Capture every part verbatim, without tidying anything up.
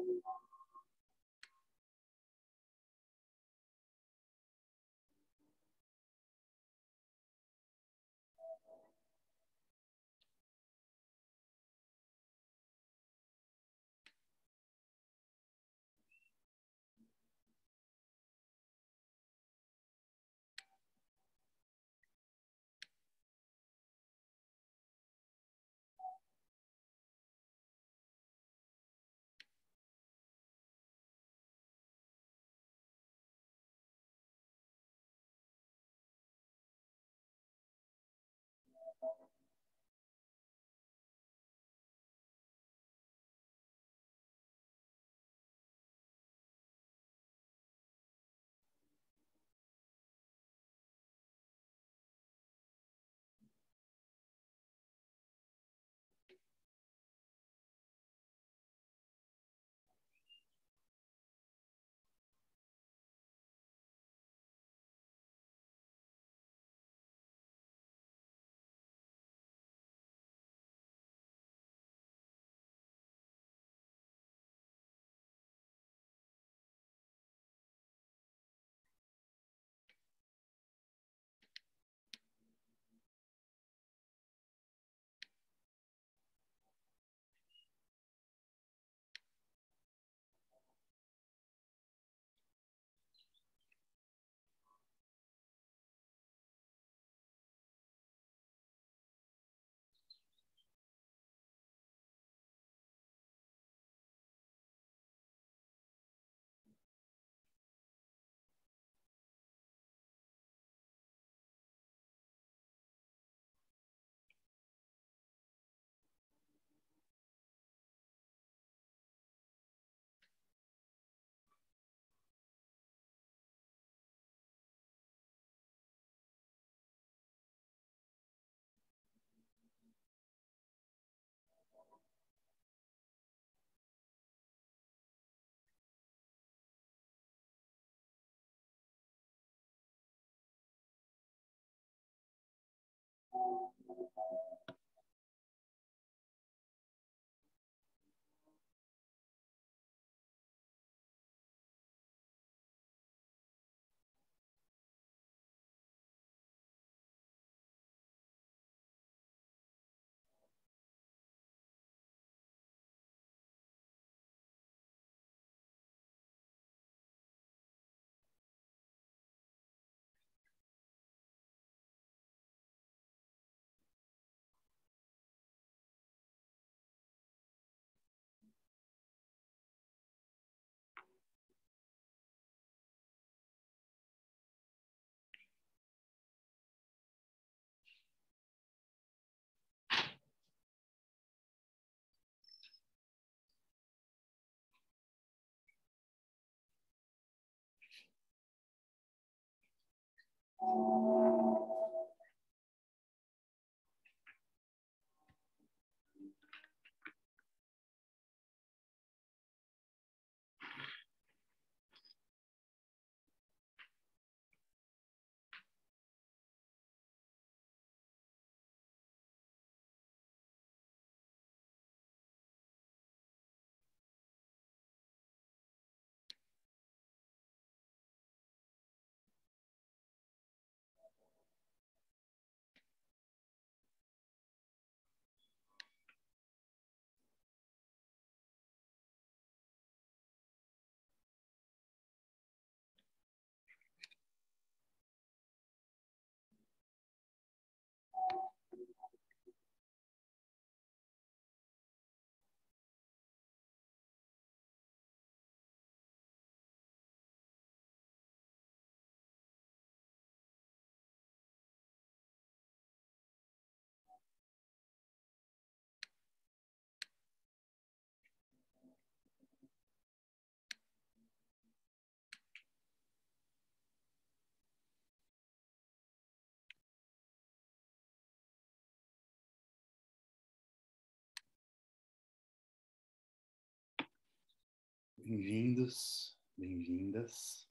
Bem-vindos, bem-vindas.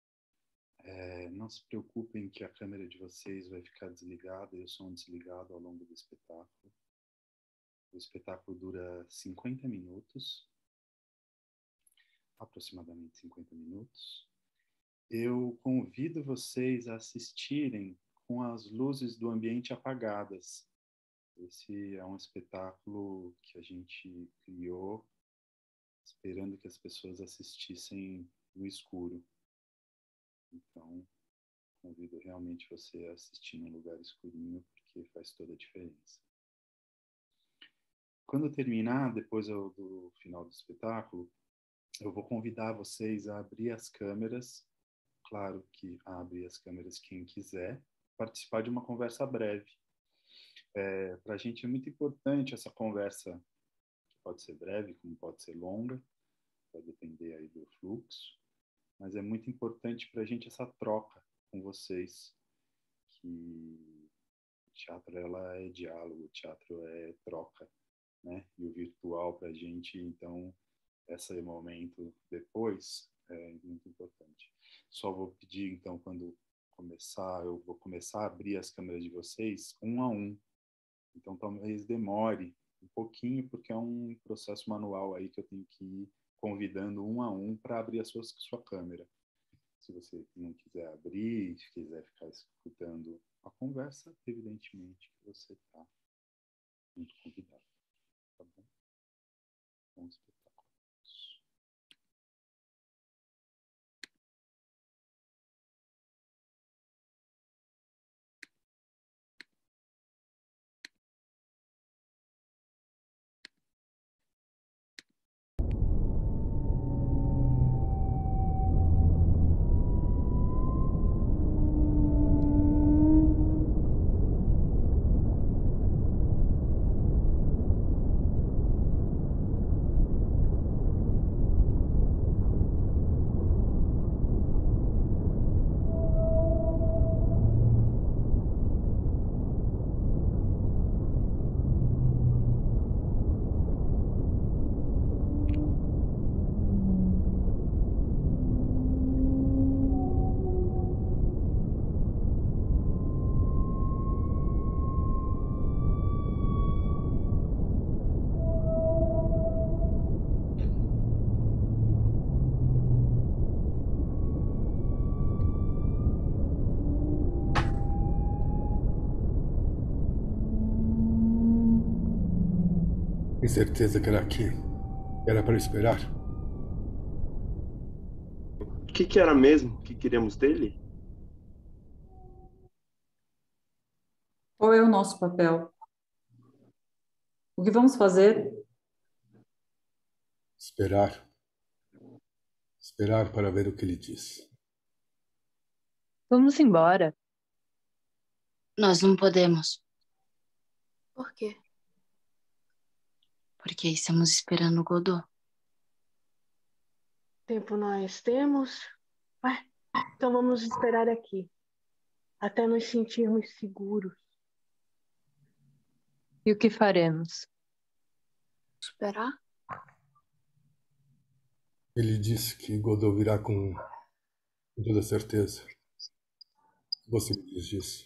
É, não se preocupem que a câmera de vocês vai ficar desligada e o som desligado ao longo do espetáculo. O espetáculo dura cinquenta minutos. aproximadamente cinquenta minutos, eu convido vocês a assistirem com as luzes do ambiente apagadas. Esse é um espetáculo que a gente criou esperando que as pessoas assistissem no escuro. Então, convido realmente você a assistir num lugar escurinho, porque faz toda a diferença. Quando terminar, depois do final do espetáculo, eu vou convidar vocês a abrir as câmeras. Claro que abre as câmeras quem quiser, participar de uma conversa breve. É, para a gente é muito importante essa conversa, que pode ser breve, como pode ser longa, vai depender aí do fluxo, mas é muito importante para a gente essa troca com vocês, que o teatro ela é diálogo, o teatro é troca, né? E o virtual para a gente, então, esse momento depois é muito importante. Só vou pedir, então, quando começar, eu vou começar a abrir as câmeras de vocês um a um. Então, talvez demore um pouquinho, porque é um processo manual aí que eu tenho que ir convidando um a um para abrir a sua, sua câmera. Se você não quiser abrir, se quiser ficar escutando a conversa, evidentemente que você está muito convidado. Tá bom? Bom espetáculo. Tem certeza que era aqui? Era para esperar? O que, que era mesmo que queríamos dele? Qual é o nosso papel? O que vamos fazer? Esperar. Esperar para ver o que ele diz. Vamos embora. Nós não podemos. Por quê? Porque estamos esperando o Godot. Tempo nós temos. Ué, então vamos esperar aqui. Até nos sentirmos seguros. E o que faremos? Esperar? Ele disse que Godot virá com, com toda certeza. Você me diz disso.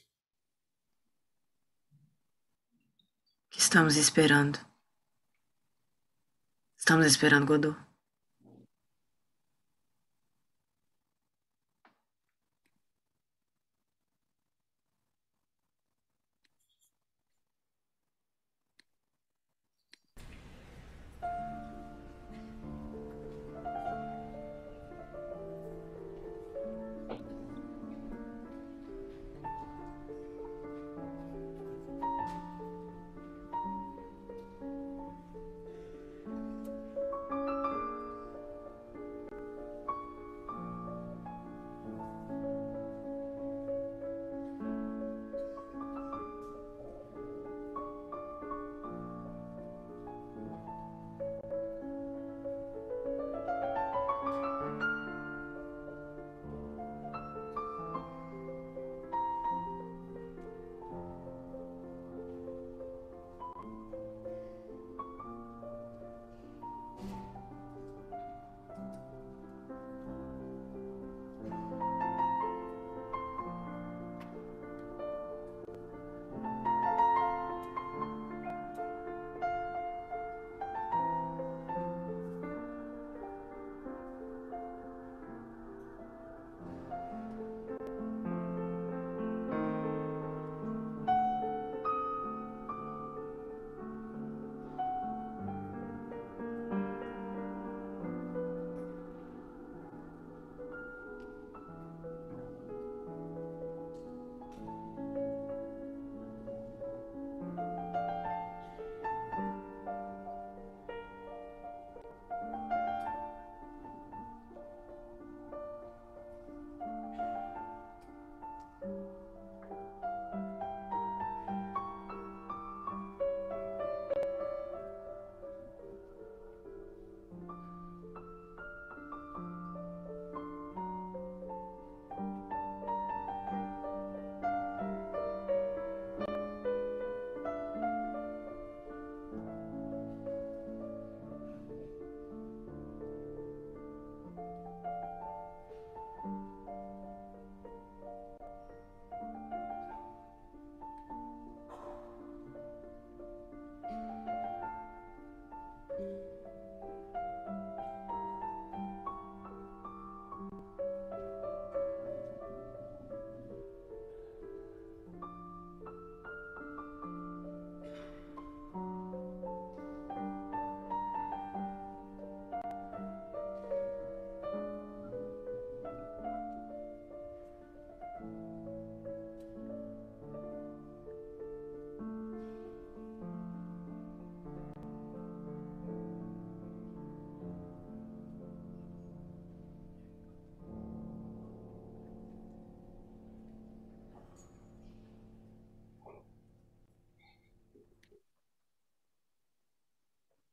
O que estamos esperando? Estamos esperando Godot.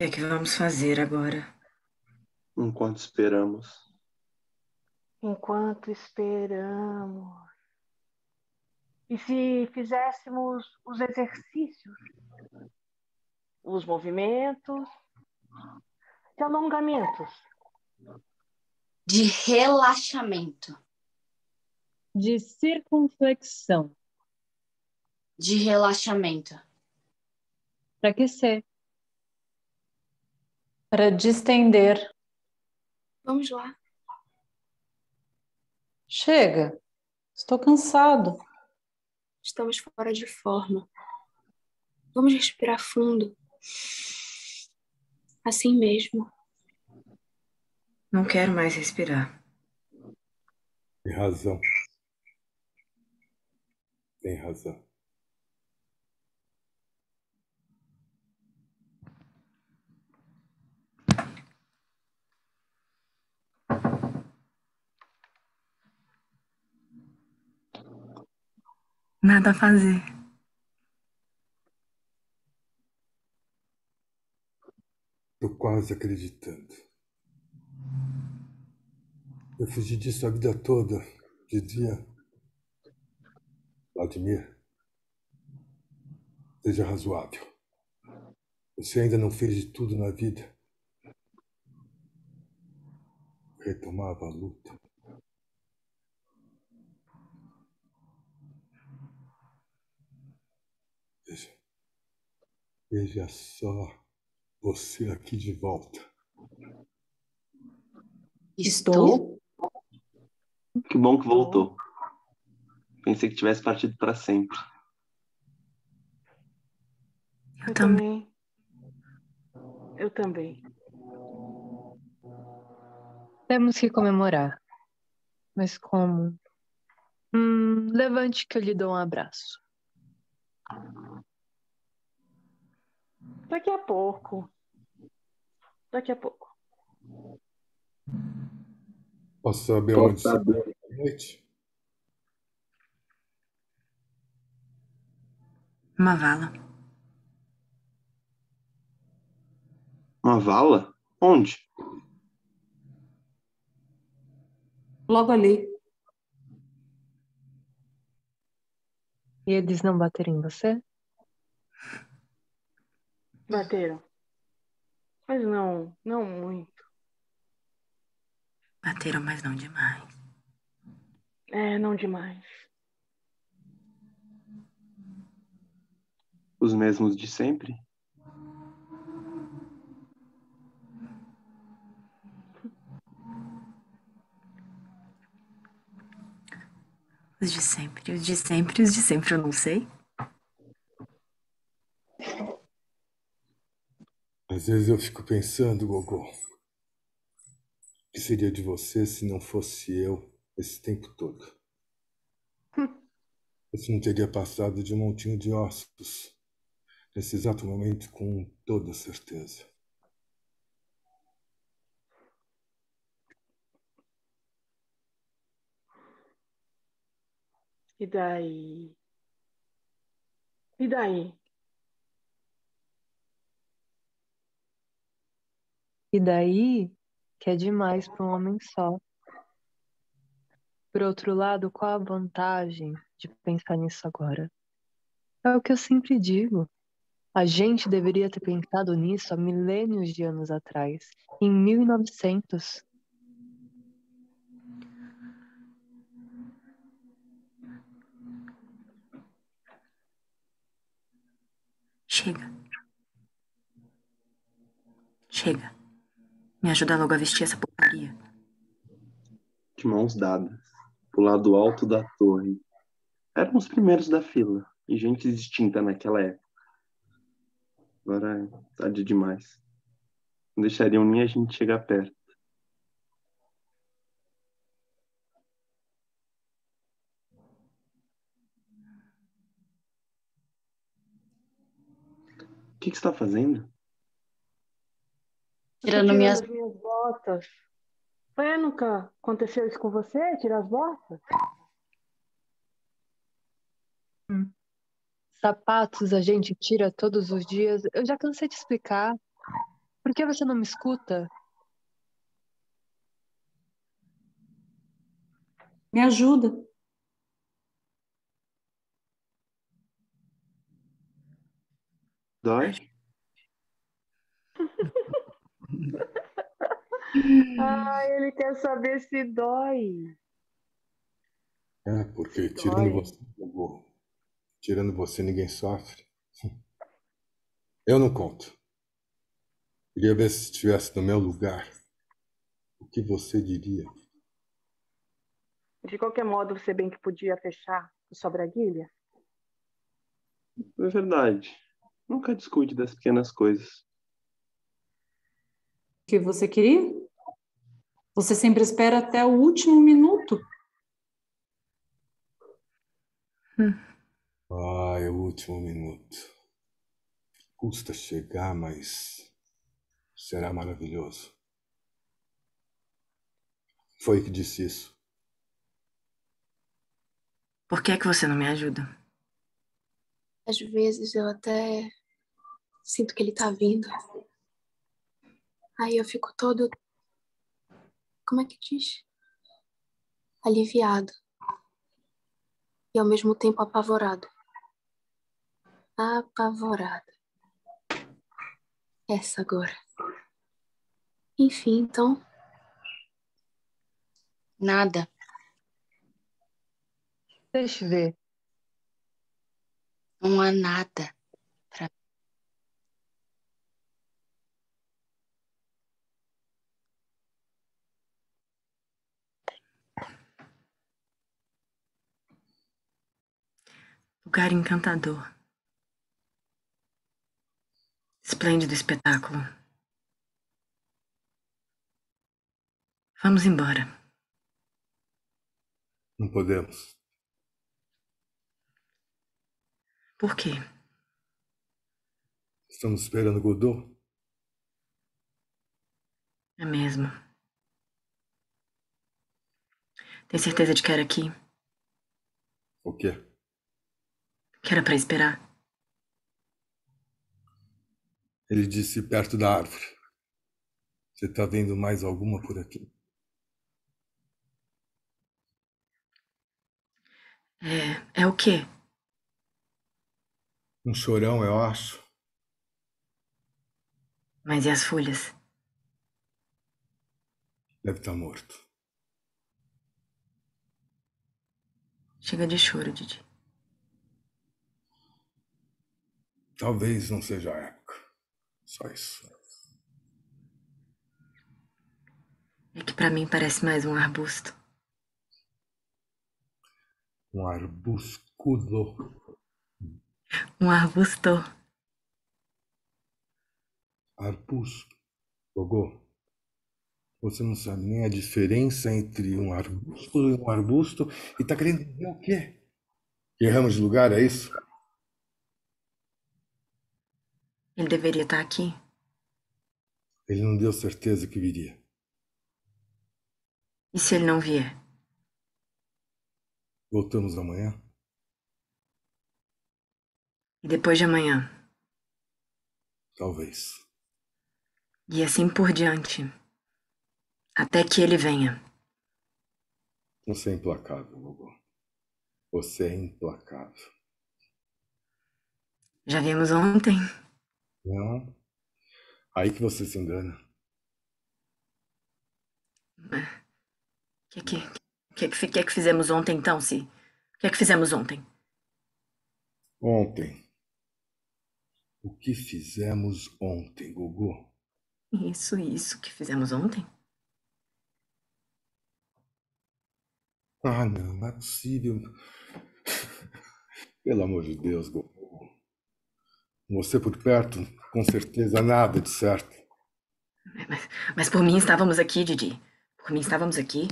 que é que vamos fazer agora? Enquanto esperamos. Enquanto esperamos. E se fizéssemos os exercícios, os movimentos de alongamentos? De relaxamento. De circunflexão. De relaxamento. Para aquecer. Para distender. Vamos lá. Chega. Estou cansado. Estamos fora de forma. Vamos respirar fundo. Assim mesmo. Não quero mais respirar. Tem razão. Tem razão. Nada a fazer. Tô quase acreditando. Eu fugi disso a vida toda, dizia Vladimir. Seja razoável. Você ainda não fez de tudo na vida. Retomava a luta. Veja. Veja só você aqui de volta. Estou? Que bom que voltou. Pensei que tivesse partido para sempre. Eu, Eu também. também. Eu também. Temos que comemorar. Mas como? Hum, levante que eu lhe dou um abraço. Daqui a pouco. Daqui a pouco. Posso saber Posso onde você saber. vai à noite? Uma vala. Uma vala? Onde? Logo ali. E eles não bateram em você? Bateram. Mas não, não muito. Bateram, mas não demais. É, não demais. Os mesmos de sempre? Os de sempre, os de sempre, os de sempre eu não sei. Às vezes eu fico pensando, Gogô, o que seria de você se não fosse eu esse tempo todo? Você não teria passado de um montinho de ossos nesse exato momento, com toda certeza. E daí? E daí? E daí, que é demais para um homem só. Por outro lado, qual a vantagem de pensar nisso agora? É o que eu sempre digo. A gente deveria ter pensado nisso há milênios de anos atrás, em mil e novecentos. Chega. Chega. Me ajuda logo a vestir essa porcaria. De mãos dadas. Pro lado alto da torre. Eram os primeiros da fila. E gente distinta naquela época. Agora é tarde demais. Não deixariam nem a gente chegar perto. O que, que você está fazendo? Eu tô Tirando tirando minhas... as minhas botas. Ué, nunca aconteceu isso com você? Tirar as botas? Hum. Sapatos a gente tira todos os dias. Eu já cansei de explicar. Por que você não me escuta? Me ajuda. Dói? Ah, ele quer saber se dói. É, porque Se tirando dói. você, Gogô, tirando você, ninguém sofre. Eu não conto. Queria ver se estivesse no meu lugar. O que você diria? De qualquer modo, você bem que podia fechar o sobra-guilha. É verdade. Nunca discute das pequenas coisas. O que você queria? Você sempre espera até o último minuto. Ah, é o último minuto. Custa chegar, mas será maravilhoso. Foi que disse isso. Por que é que você não me ajuda? Às vezes eu até sinto que ele tá vindo. Aí eu fico todo... Como é que diz? Aliviado. E ao mesmo tempo apavorado. Apavorado. Essa agora. Enfim, então... Nada. Deixa eu ver. Não há nada. Pra... Lugar encantador. Esplêndido espetáculo. Vamos embora. Não podemos. Por quê? Estamos esperando Godot. É mesmo. Tem certeza de que era aqui? O quê? Que era pra esperar? Ele disse perto da árvore. Você tá vendo mais alguma por aqui? É, é o quê? Um chorão, eu acho. Mas e as folhas? Deve estar morto. Chega de choro, Didi. Talvez não seja a época. Só isso. É que pra mim parece mais um arbusto. Um arbuscudo. Um arbusto. Arbusto. Gogô, você não sabe nem a diferença entre um arbusto e um arbusto e tá querendo dizer o quê? Que erramos de lugar, é isso? Ele deveria estar aqui. Ele não deu certeza que viria. E se ele não vier? Voltamos amanhã? E depois de amanhã? Talvez. E assim por diante. Até que ele venha. Você é implacável, Gogô. Você é implacável. Já vimos ontem. Não? Aí que você se engana. O que que, que, que, que que fizemos ontem, então, se? O que é que fizemos ontem? Ontem. O que fizemos ontem, Gogô? Isso, isso que fizemos ontem? Ah, não, não é possível. Pelo amor de Deus, Gogô. Com você por perto, com certeza nada de certo. Mas, mas por mim estávamos aqui, Didi. Por mim estávamos aqui.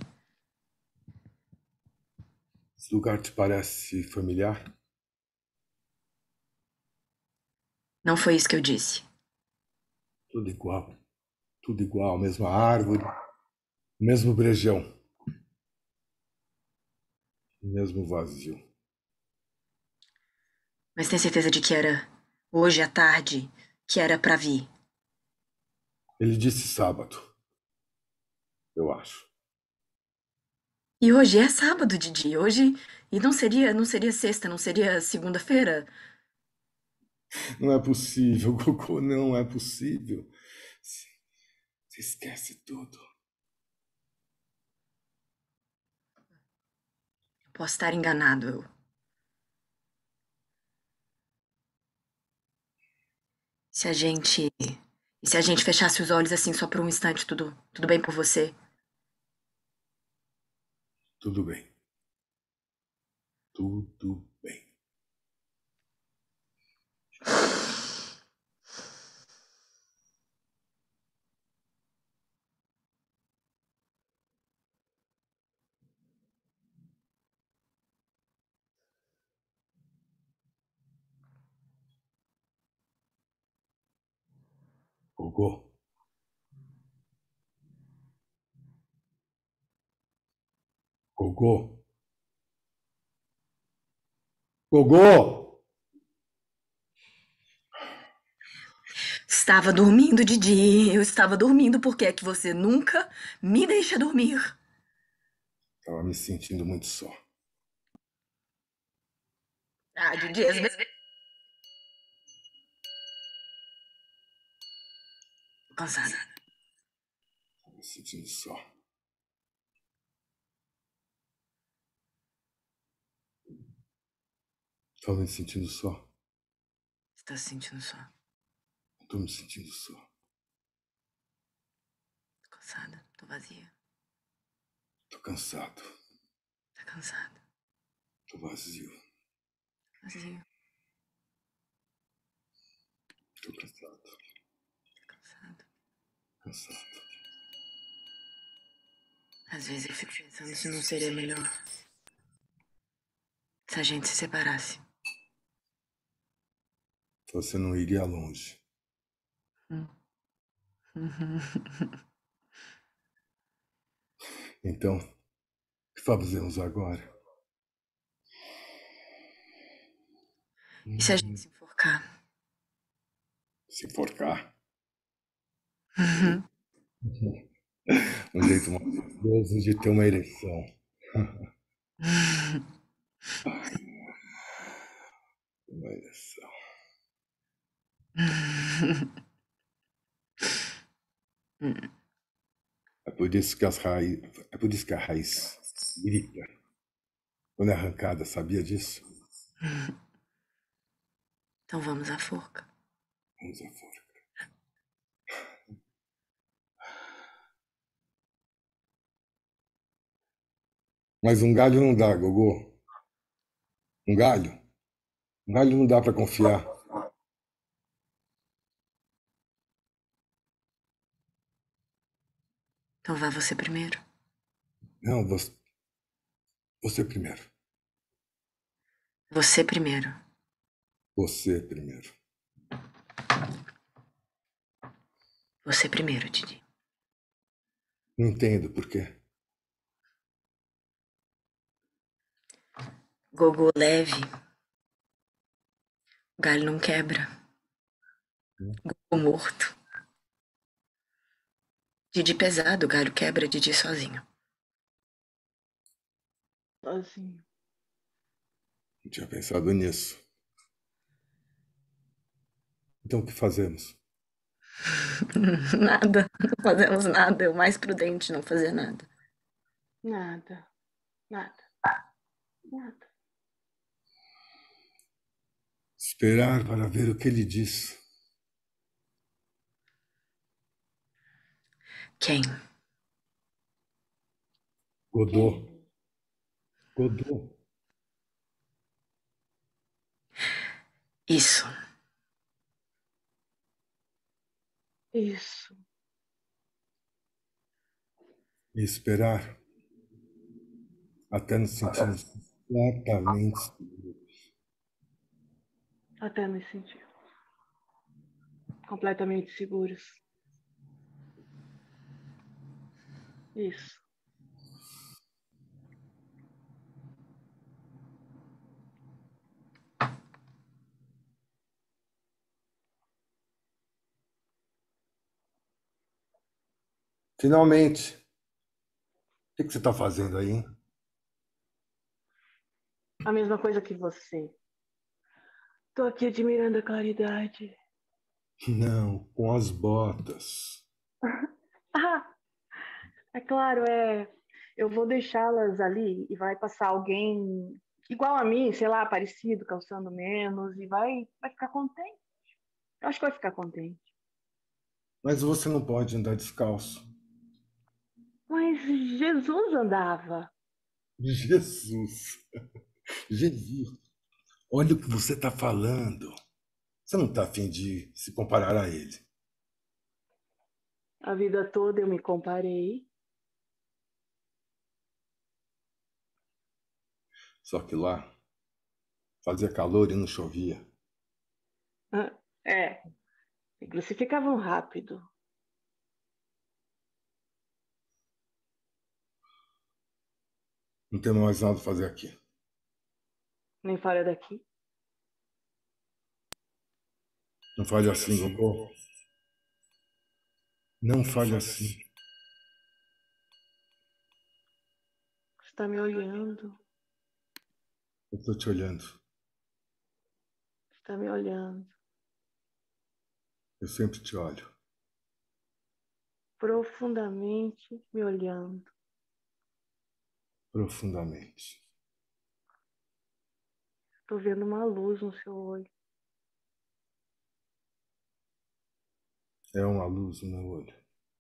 Esse lugar te parece familiar? Não foi isso que eu disse. Tudo igual. Tudo igual, mesma árvore, mesmo brejão. Mesmo vazio. Mas tem certeza de que era hoje à tarde, que era pra vir? Ele disse sábado, eu acho. E hoje é sábado, Didi. Hoje. E não seria, não seria sexta, não seria segunda-feira? Não é possível, Gogô, não é possível. Você esquece tudo. Posso estar enganado, eu. Se a gente. E se a gente fechasse os olhos assim só por um instante, tudo, tudo bem por você? Tudo bem. Tudo bem. Gogô. Gogô. Gogô! Estava dormindo, Didi. Eu estava dormindo. Por que é que você nunca me deixa dormir? Estava me sentindo muito só. Ah, Didi, às vezes. Tô cansada. Estava me sentindo só. Estava me sentindo só. Você tá se sentindo só? Estou me sentindo só. Tô cansada. Tô vazia. Estou cansado. Tá cansada. Estou vazio. Vazio. Estou cansado. Tá cansado. Cansado. Às vezes eu fico pensando se não seria melhor se a gente se separasse. Você não iria longe. Hum. Então, o que fazemos agora? E se a gente se enforcar? Se enforcar? Um jeito maravilhoso de ter uma ereção. Uma ereção. É por isso que as raiz, é por isso que a raiz grita quando é arrancada, sabia disso? Então vamos à forca. Vamos à forca. Mas um galho não dá, Gogô. Um galho? Um galho não dá para confiar. Então vá você primeiro. Não, você, você primeiro. Você primeiro. Você primeiro. Você primeiro, Didi. Não entendo por quê. Gogô leve. O galho não quebra. Gogô morto. Didi pesado, o galho quebra, Didi sozinho. Sozinho. Não tinha pensado nisso. Então o que fazemos? Nada. Não fazemos nada. É o mais prudente não fazer nada. Nada. Nada. Nada. Esperar para ver o que ele diz. Quem? Godot. Godot. Isso. Isso. E esperar até nos sentirmos completamente seguros. Até me sentir completamente seguros. Isso. Finalmente. O que que você está fazendo aí, hein? A mesma coisa que você. Tô aqui admirando a claridade. Não, com as botas. Ah, é claro, é. Eu vou deixá-las ali e vai passar alguém igual a mim, sei lá, parecido, calçando menos, e vai, vai ficar contente. Eu acho que vai ficar contente. Mas você não pode andar descalço. Mas Jesus andava. Jesus. Jesus. Olha o que você está falando. Você não está a fim de se comparar a ele. A vida toda eu me comparei. Só que lá fazia calor e não chovia. Ah, é, e crucificavam rápido. Não tem mais nada a fazer aqui. Nem fora daqui. Não fale assim, Gogô. Não fale assim. Você está me olhando. Eu estou te olhando. Você está me olhando. Eu sempre te olho. Profundamente me olhando. Profundamente. Estou vendo uma luz no seu olho. É uma luz no meu olho.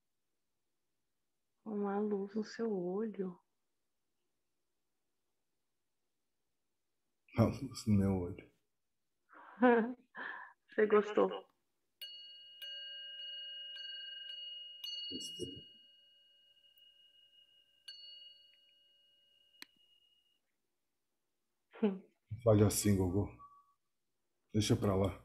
Uma luz no seu olho. Uma luz no meu olho. Você gostou? Gostei. Não fale assim, Gogô. Deixa pra lá.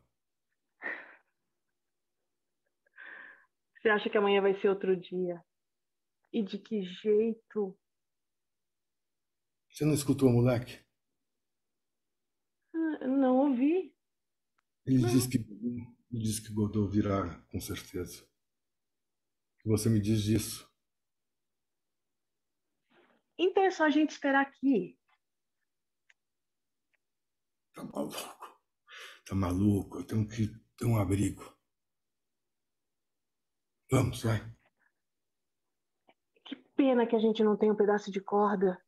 Você acha que amanhã vai ser outro dia? E de que jeito? Você não escutou o moleque? Ah, não ouvi. Ele Não. disse que, ele disse que Godot virá, com certeza. Você me diz disso. Então é só a gente esperar aqui. Tá maluco. Tá maluco. Eu tenho que ter um abrigo. Vamos, vai. Que pena que a gente não tem um pedaço de corda.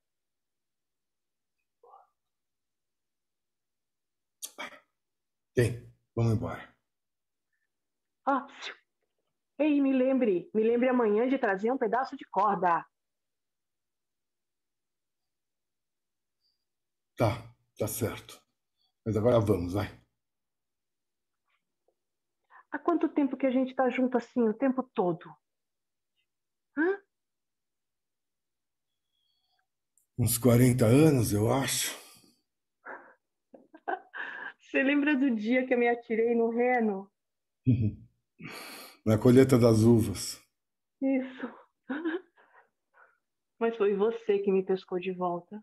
Tem. Vamos embora. Ah, ei, me lembre. Me lembre amanhã de trazer um pedaço de corda. Tá, tá certo. Mas agora vamos, vai. Há quanto tempo que a gente tá junto assim, o tempo todo? Hã? Uns quarenta anos, eu acho. Você lembra do dia que eu me atirei no reno? Na colheita das uvas. Isso. Mas foi você que me pescou de volta.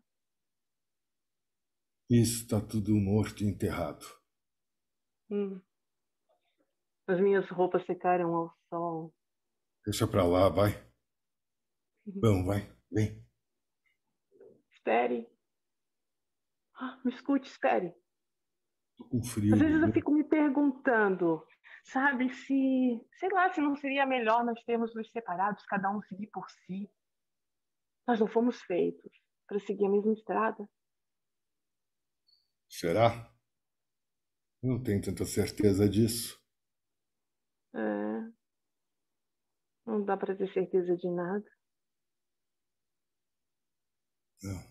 Isso tá tudo morto e enterrado. Hum. As minhas roupas secaram ao sol. Deixa pra lá, vai. Vamos, vai. Vem. Espere. Ah, me escute, espere. Tô com Às frio, vezes eu Gugu. fico me perguntando, sabe, se, sei lá, se não seria melhor nós termos nos separados, cada um seguir por si. Nós não fomos feitos para seguir a mesma estrada. Será? Eu não tenho tanta certeza disso. É, não dá para ter certeza de nada. Não.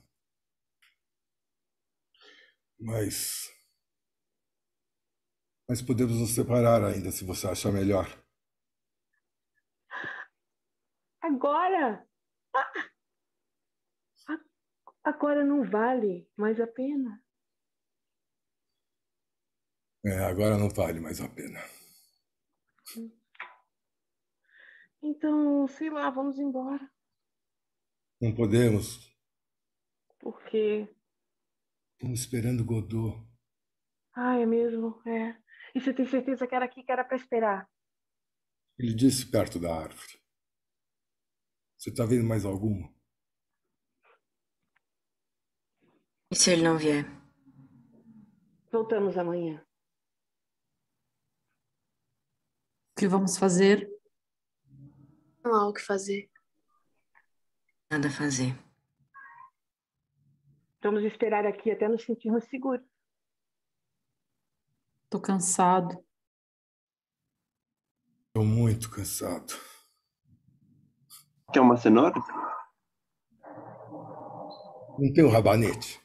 Mas. Mas podemos nos separar ainda, se você achar melhor. Agora, agora não vale mais a pena. É, agora não vale mais a pena. Então, sei lá, vamos embora. Não podemos. Porque, Estamos esperando Godot. ah, é mesmo, é. E você tem certeza que era aqui que era para esperar? Ele disse perto da árvore. Você está vendo mais alguma? E se ele não vier? Voltamos amanhã. O que vamos fazer? Não há o que fazer. Nada a fazer. Vamos esperar aqui até nos sentirmos seguros. Tô cansado. Estou muito cansado. Quer uma cenoura? Não tem um rabanete?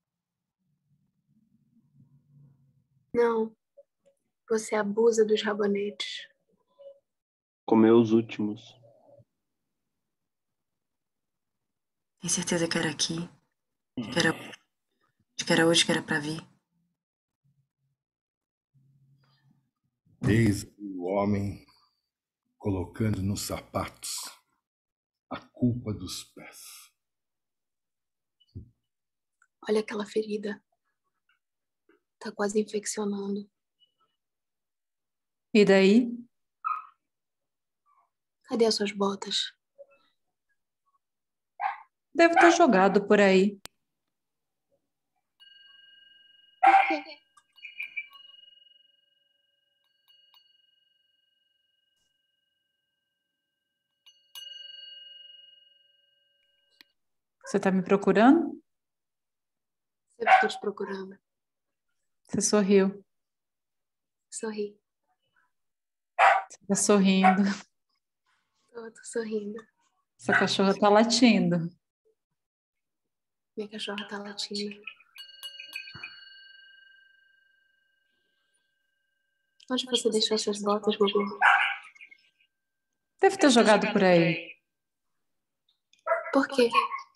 Não. Você abusa dos rabanetes. Comeu os últimos. Tem certeza que era aqui? Que era, que era hoje que era pra vir? Eis o homem colocando nos sapatos a culpa dos pés. Olha aquela ferida. Tá quase infeccionando. E daí? Cadê as suas botas? Deve ter jogado por aí. Por quê? Você tá me procurando? Sempre estou te procurando. Você sorriu. Sorri. Você tá sorrindo. Tô, tô sorrindo. Essa cachorra tá latindo. Minha cachorra tá latindo. Onde você deixou essas botas, Gugu? Deve ter jogado por aí. Por quê?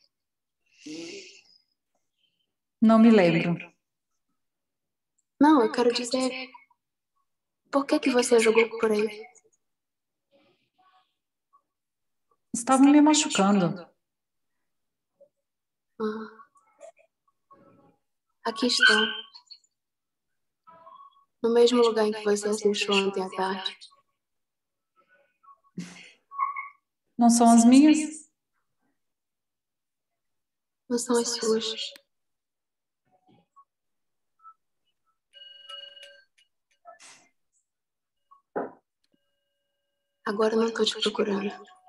Não me lembro. Não, eu quero dizer... Por que que você jogou por aí? Estavam me machucando. Ah. Aqui estão. No mesmo lugar em que você as deixou ontem à tarde. Não são as minhas? Não são as suas. Agora eu não tô te procurando.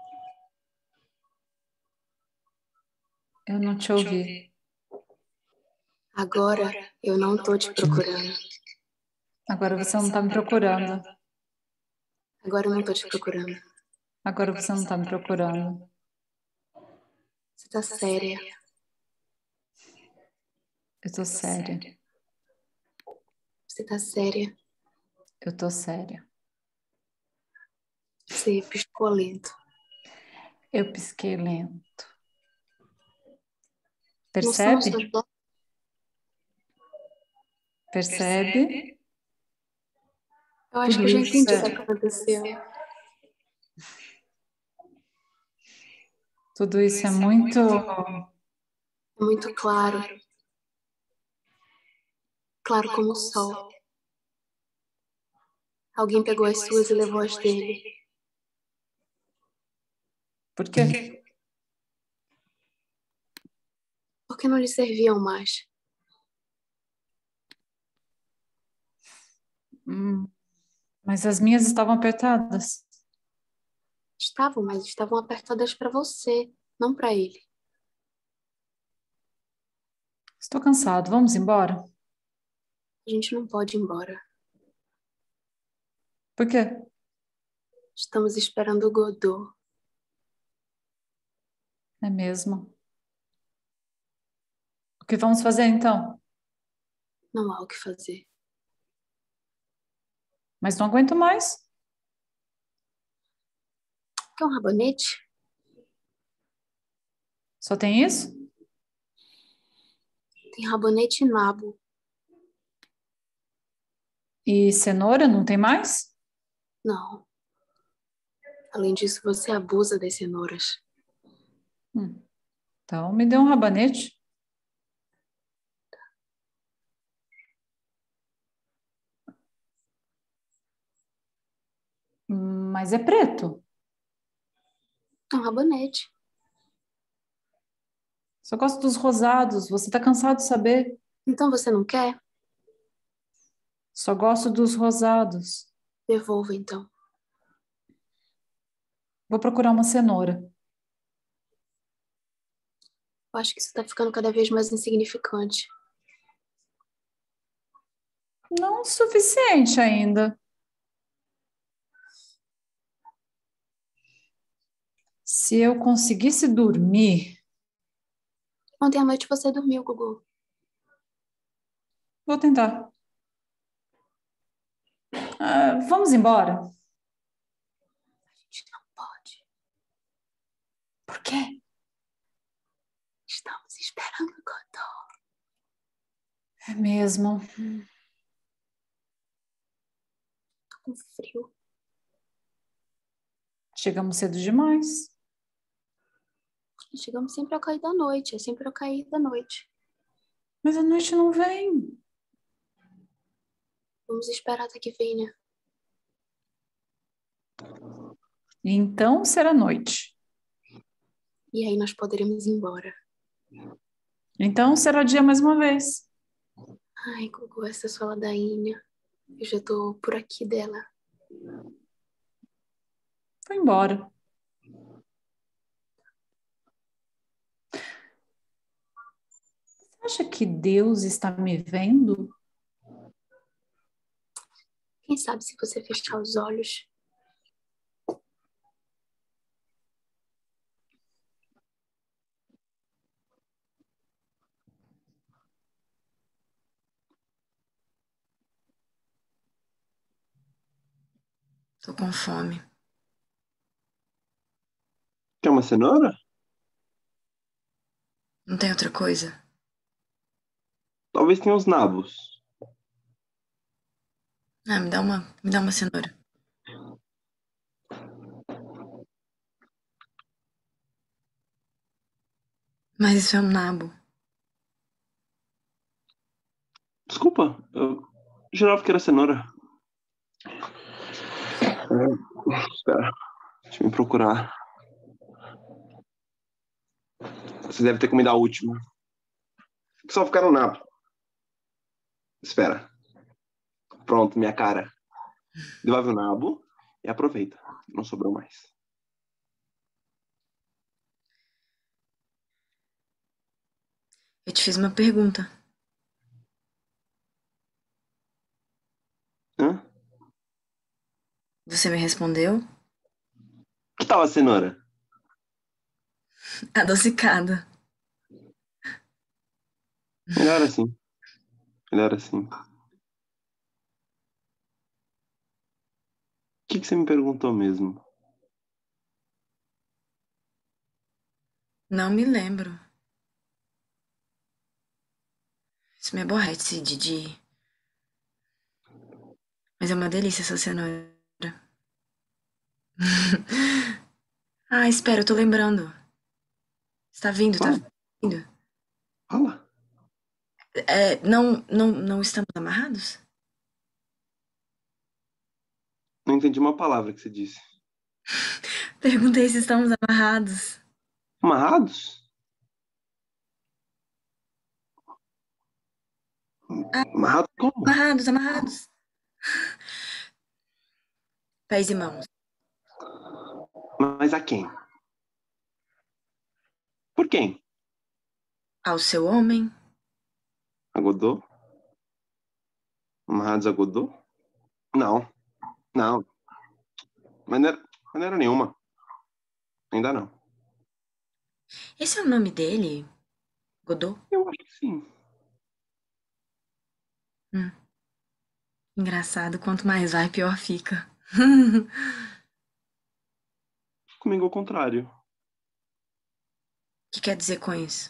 Eu não te ouvi. Agora eu não tô te procurando. Agora você não tá me procurando. Agora eu não tô te procurando. Agora você não tá me procurando. Você tá séria. Eu tô séria. Você tá séria. Eu tô séria. Você piscou lento. Eu pisquei lento. Não são as Percebe? suas botas. Percebe? Eu acho Tudo que eu já isso entendi o que é, aconteceu. tudo isso é muito... É muito claro. Claro como o sol. Alguém pegou as suas e levou as dele. Por quê? Porque não lhe serviam mais. Hum, mas as minhas estavam apertadas. Estavam, mas estavam apertadas para você, não para ele. Estou cansado. Vamos embora? A gente não pode ir embora. Por quê? Estamos esperando o Godot. É mesmo. O que vamos fazer então? Não há o que fazer. Mas não aguento mais. Quer um rabanete? Só tem isso? Tem rabanete e nabo. E cenoura, não tem mais? Não. Além disso, você abusa das cenouras. Hum. Então me dê um rabanete. Hum, Mas é preto. É um rabanete. Só gosto dos rosados. Você tá cansado de saber? Então você não quer? Só gosto dos rosados. Devolva, então. Vou procurar uma cenoura. Eu acho que isso tá ficando cada vez mais insignificante. Não o suficiente ainda. Se eu conseguisse dormir, Ontem à noite você dormiu, Gugu. vou tentar. Ah, vamos embora. A gente não pode. Por quê? Estamos esperando o Godot. É mesmo. Tô com frio. Chegamos cedo demais. Chegamos sempre ao cair da noite. É sempre ao cair da noite. Mas a noite não vem. Vamos esperar até que venha. Então será noite. E aí nós poderemos ir embora. Então será dia mais uma vez. Ai, Gugu, essa sua ladainha. Eu já tô por aqui dela. Vou embora. Você acha que Deus está me vendo? Quem sabe se você fechar os olhos. Tô com fome. Quer uma cenoura? Não tem outra coisa? Talvez tenha uns nabos. Ah, me dá uma, me dá uma cenoura. Mas isso é um nabo. Desculpa, eu jurava que era cenoura. É, espera, deixa eu me procurar. Você deve ter comido a última. Só ficaram no nabo. Espera. Pronto, minha cara. Devolve o nabo e aproveita. Não sobrou mais. Eu te fiz uma pergunta. Hã? Você me respondeu? Que tal a cenoura? Adocicada. Melhor assim. Melhor assim. O que, que você me perguntou mesmo? Não me lembro. Isso me aborrece, Didi. Mas é uma delícia essa cenoura. Ah, espera, eu tô lembrando. Está vindo, tá Fala, vindo. fala. É, não, não, não estamos amarrados? Não entendi uma palavra que você disse. Perguntei se estamos amarrados. Amarrados? Amarrados como? Amarrados, amarrados. Pés e mãos. Mas a quem? Por quem? Ao seu homem. A Godot? Amarrados a Godot? Não, não. Mas não era, mas não era nenhuma. Ainda não. Esse é o nome dele? Godot? Eu acho que sim. Hum. Engraçado, quanto mais vai, pior fica. Comigo ao contrário. O que quer dizer com isso?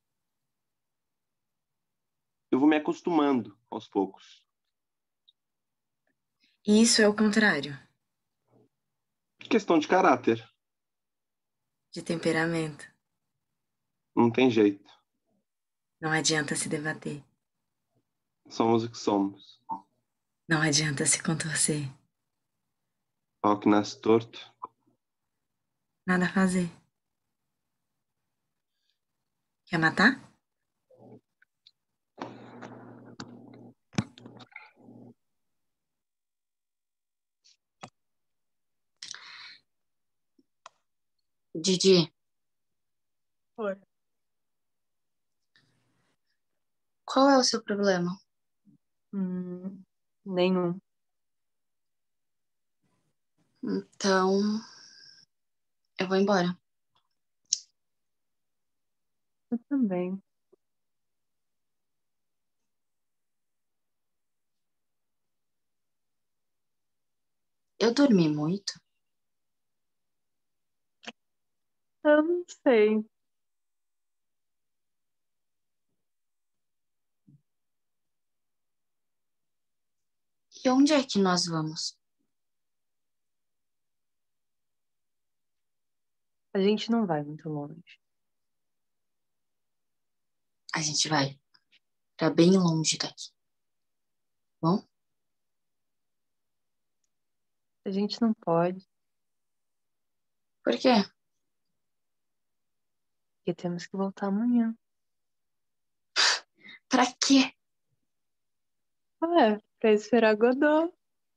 Eu vou me acostumando aos poucos. Isso é o contrário. Questão de caráter. De temperamento. Não tem jeito. Não adianta se debater. Somos o que somos. Não adianta se contorcer. Pau que nasce torto. Nada a fazer. Quer matar? Didi, Oi. qual é o seu problema? Hum, nenhum. Então, eu vou embora. Eu também. Eu dormi muito. Eu não sei. E onde é que nós vamos? A gente não vai muito longe. A gente vai pra bem longe daqui. Bom? A gente não pode, Por quê? porque temos que voltar amanhã. Pra quê? Ué, pra esperar Godot.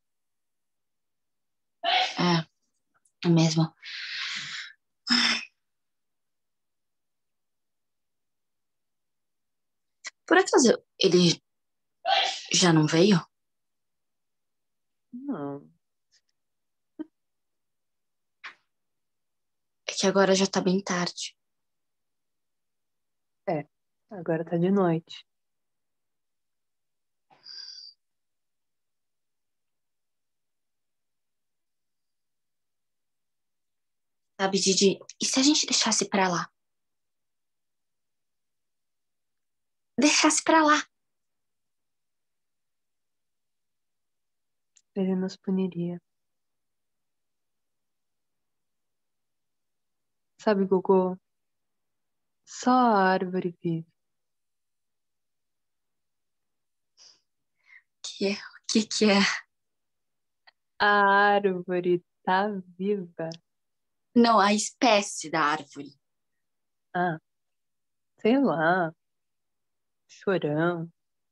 É, é mesmo. Por acaso, ele já não veio? Não. É que agora já tá bem tarde. É, agora tá de noite. Sabe, Didi? E se a gente deixasse pra lá? Deixasse pra lá. Ele nos puniria. Sabe, Gogô? Só a árvore vive. Que, o que que é? A árvore tá viva. Não, a espécie da árvore. Ah, sei lá. Chorão.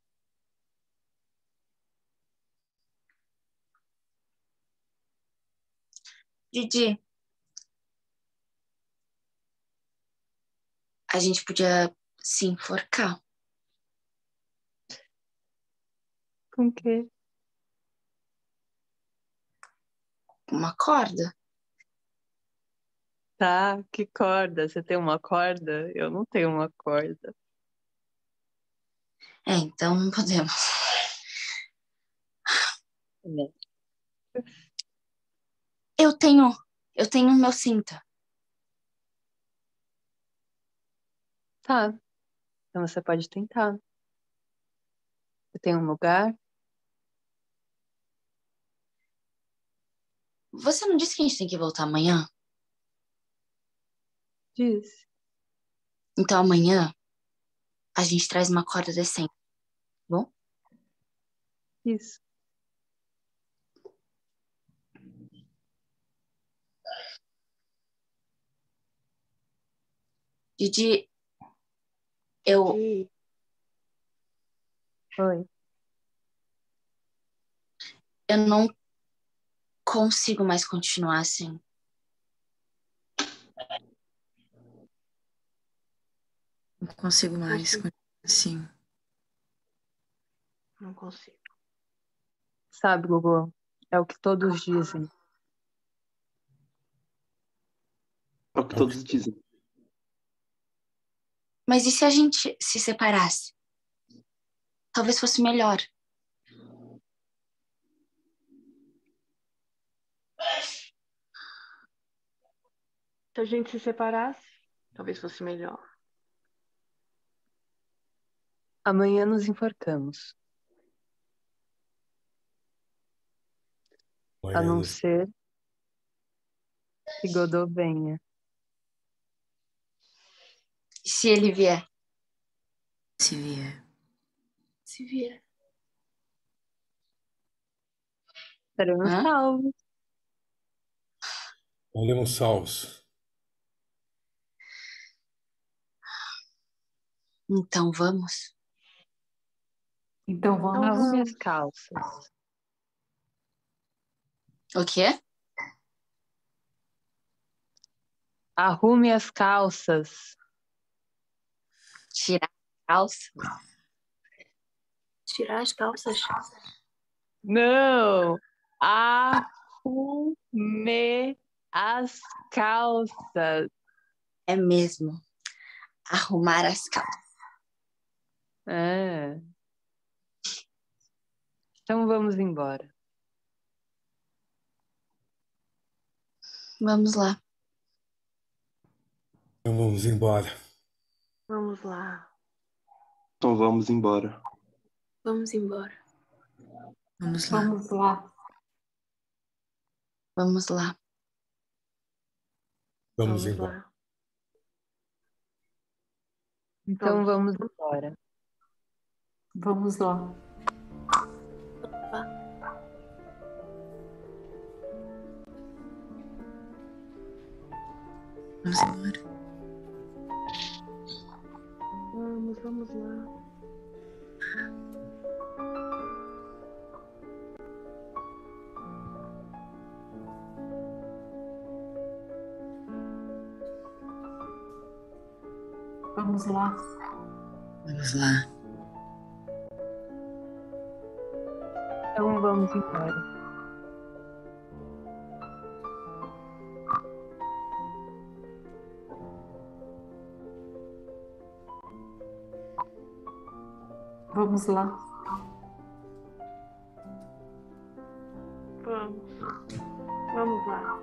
Didi, a gente podia se enforcar. Com quê? Uma corda. Tá, que corda? Você tem uma corda? Eu não tenho uma corda. É, então não podemos. Né? Eu tenho, eu tenho meu cinto. Tá, então você pode tentar. Você tem um lugar? Você não disse que a gente tem que voltar amanhã? Diz. Então amanhã a gente traz uma corda decente, tá bom? Isso. Didi, eu, Didi, Oi. eu não consigo mais continuar assim. Não consigo não mais. consigo, Assim. não consigo. Sabe, Gogô? É o que todos dizem. É o que todos dizem. Mas e se a gente se separasse? Talvez fosse melhor. Se a gente se separasse, talvez fosse melhor. Amanhã nos enforcamos. A Amanhã não nos- ser que Godot venha. E se ele vier? Se vier. Se vier. Estaremos Hã? salvos. Olhamos salvos. Então vamos? Então vamos. Arrume as calças. O quê? Arrume as calças. Tirar a calça? Tirar as calças. Não! Arrume as calças. É mesmo. Arrumar as calças. Ah. Então vamos embora. Vamos lá. Então vamos embora. Vamos lá. Então vamos embora. Vamos embora. Vamos lá. Vamos lá. Vamos lá. Vamos Vamos embora. lá. Então Vamos. vamos embora. Vamos lá. Vamos embora. Vamos, vamos lá. Vamos lá. Vamos lá. Então vamos embora. Vamos lá. Vamos. Vamos lá.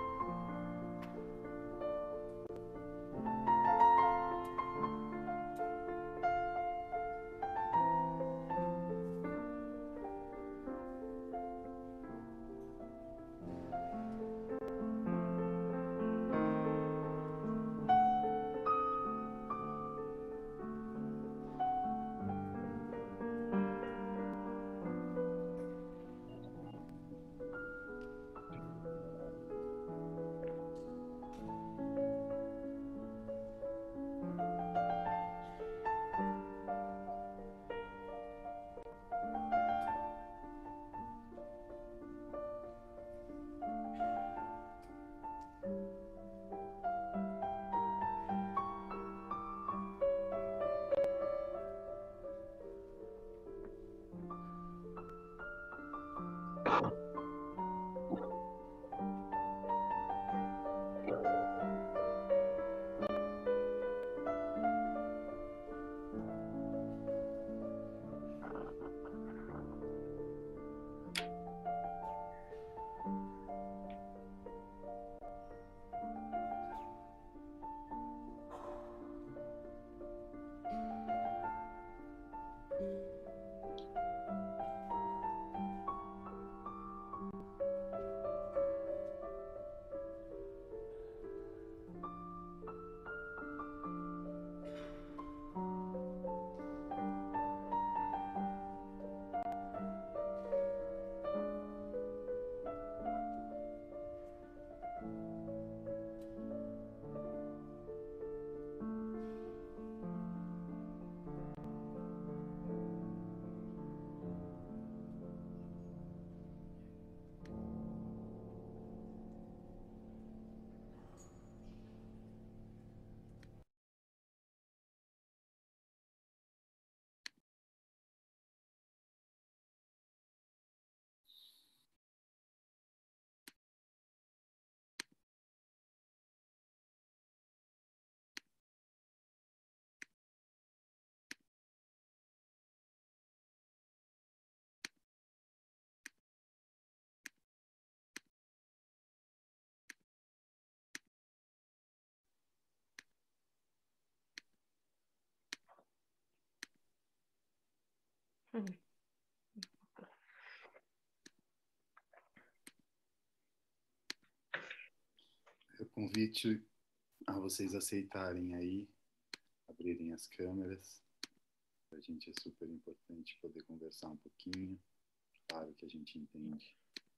Eu convite a vocês aceitarem aí, abrirem as câmeras. Para a gente é super importante poder conversar um pouquinho. Claro que a gente entende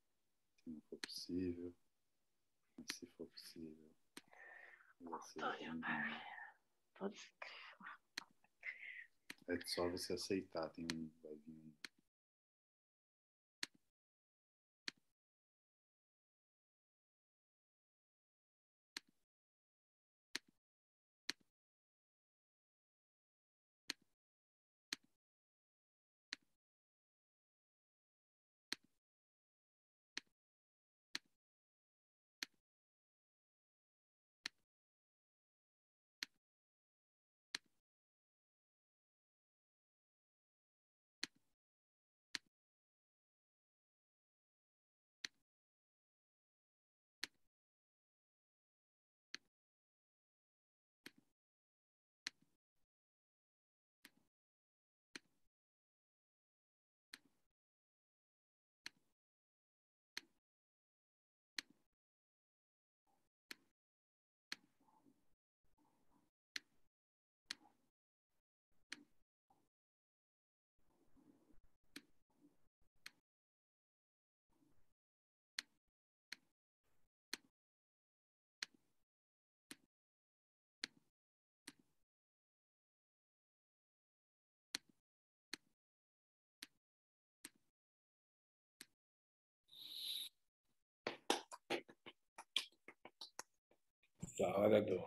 se não for possível, mas se for possível, vai ser bem-vindo. Pode escrever. É só você aceitar, tem um, vai vir um- Essa hora do.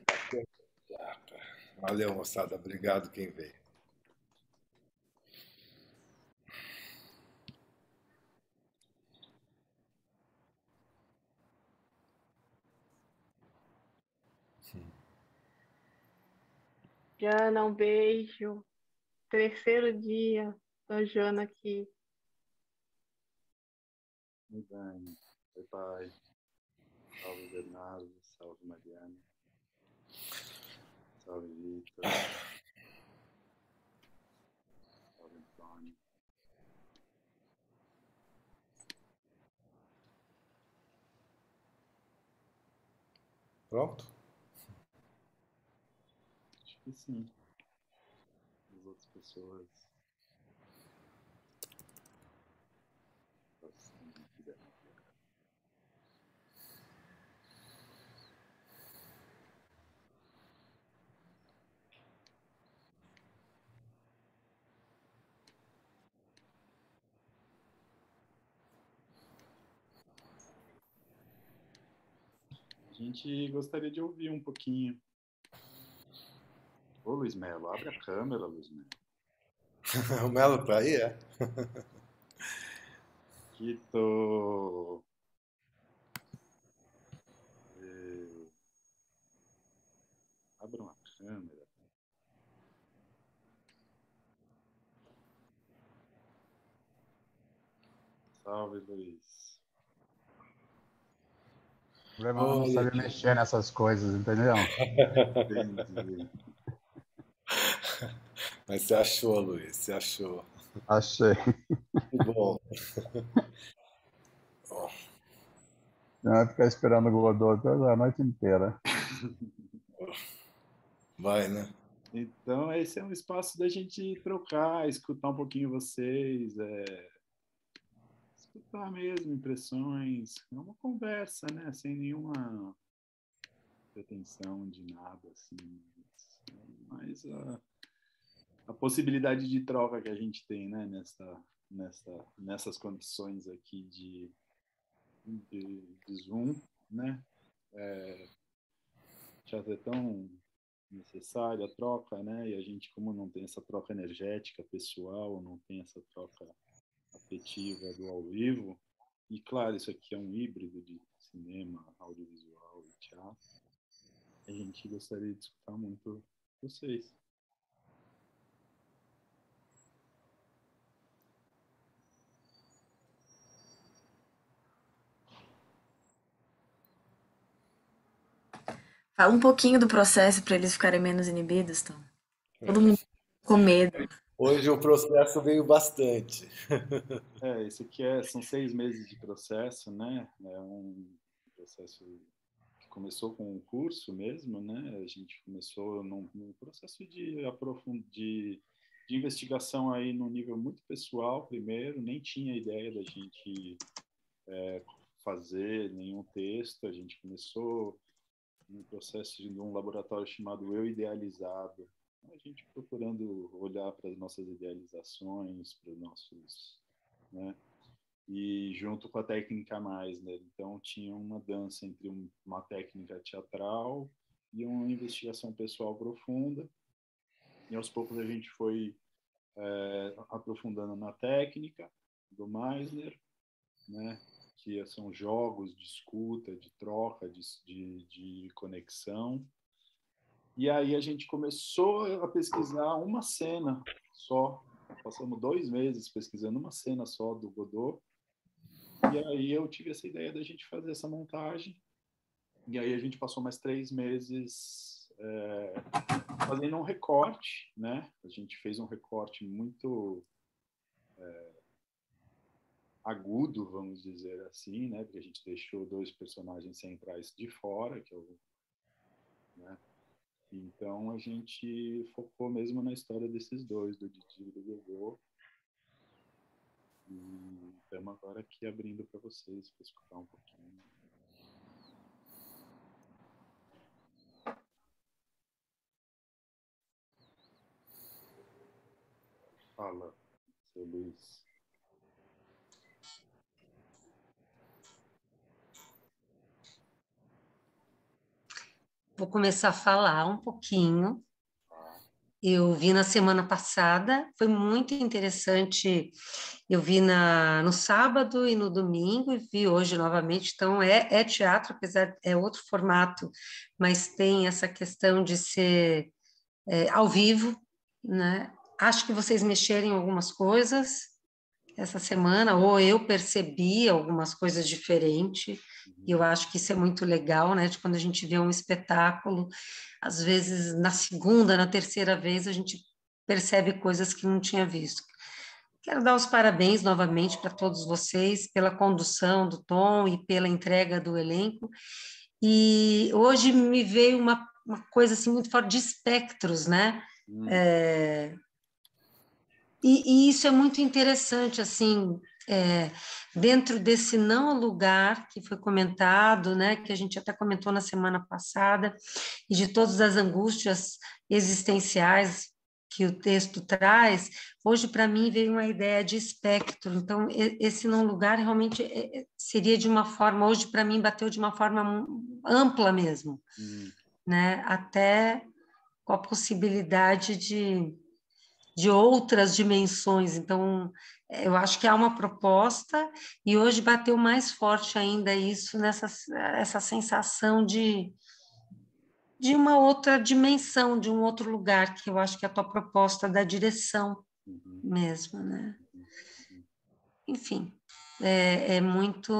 Valeu, moçada. Obrigado quem veio. Jana, um beijo. Terceiro dia da Jana aqui. Oi, Dani. Oi, pai. Salve, Bernardo. Salve, Mariana. Salve, Vitor. Salve, Antônio. Pronto? Acho que sim. As outras pessoas. Se ninguém quiser. A gente gostaria de ouvir um pouquinho. Ô, Luiz Melo, abre a câmera, Luiz Melo. O Melo tá aí, é? Quito. É... Abra uma câmera. Salve, Luiz. O problema é não saber mexer nessas coisas, entendeu? Entendi. Mas você achou, Luiz, você achou. Achei. Que bom. Não vai ficar esperando o Godot a noite inteira. Vai, né? Então, esse é um espaço da gente trocar, escutar um pouquinho vocês, é... escutar mesmo impressões. É uma conversa, né? Sem nenhuma pretensão de nada, assim. Mas a, a possibilidade de troca que a gente tem, né? Nessa, nessa, nessas condições aqui de, de, de Zoom, né? É, já é tão necessária a troca, né? E a gente, como não tem essa troca energética pessoal, não tem essa troca afetiva do ao vivo, e claro, isso aqui é um híbrido de cinema, audiovisual e teatro, a gente gostaria de escutar muito vocês. Fala um pouquinho do processo para eles ficarem menos inibidos, Tom. Todo mundo com medo. Hoje o processo veio bastante. É, esse aqui é, são seis meses de processo, né? É um processo que começou com um curso mesmo, né? A gente começou num, num processo de aprofund... de, de investigação aí no nível muito pessoal primeiro, nem tinha ideia da gente é, fazer nenhum texto, a gente começou num processo de um laboratório chamado Eu Idealizado, A gente procurando olhar para as nossas idealizações, para os nossos, né? E junto com a técnica Meisner, então tinha uma dança entre um, uma técnica teatral e uma investigação pessoal profunda. E aos poucos a gente foi é, aprofundando na técnica do Meisner, né? Que são jogos de escuta, de troca, de, de, de conexão. E aí a gente começou a pesquisar uma cena só. Passamos dois meses pesquisando uma cena só do Godot. E aí eu tive essa ideia da gente fazer essa montagem. E aí a gente passou mais três meses é, fazendo um recorte, né? A gente fez um recorte muito é, agudo, vamos dizer assim, né? Porque a gente deixou dois personagens centrais de fora, que é o, né? Então a gente focou mesmo na história desses dois, do Didi e do Godot. E estamos agora aqui abrindo para vocês, para escutar um pouquinho. Fala, seu Luiz. Vou começar a falar um pouquinho. Eu vi na semana passada, foi muito interessante. Eu vi na, no sábado e no domingo, e vi hoje novamente. Então, é, é teatro, apesar é outro formato, mas tem essa questão de ser é, ao vivo, né? Acho que vocês mexeram em algumas coisas essa semana, ou eu percebi algumas coisas diferentes, e eu acho que isso é muito legal, né? De quando a gente vê um espetáculo, às vezes na segunda, na terceira vez, a gente percebe coisas que não tinha visto. Quero dar os parabéns novamente para todos vocês pela condução do Tom e pela entrega do elenco. E hoje me veio uma, uma coisa assim muito forte de espectros, né? Hum. É... E, e isso é muito interessante, assim, é, dentro desse não lugar que foi comentado, né, que a gente até comentou na semana passada, e de todas as angústias existenciais que o texto traz, hoje para mim veio uma ideia de espectro. Então, esse não lugar realmente seria de uma forma, hoje para mim bateu de uma forma ampla mesmo, hum. né, até com a possibilidade de de outras dimensões. Então, eu acho que há uma proposta, e hoje bateu mais forte ainda isso, nessa essa sensação de, de uma outra dimensão, de um outro lugar, que eu acho que é a tua proposta da direção uhum. mesmo, né? Enfim, é, é muito...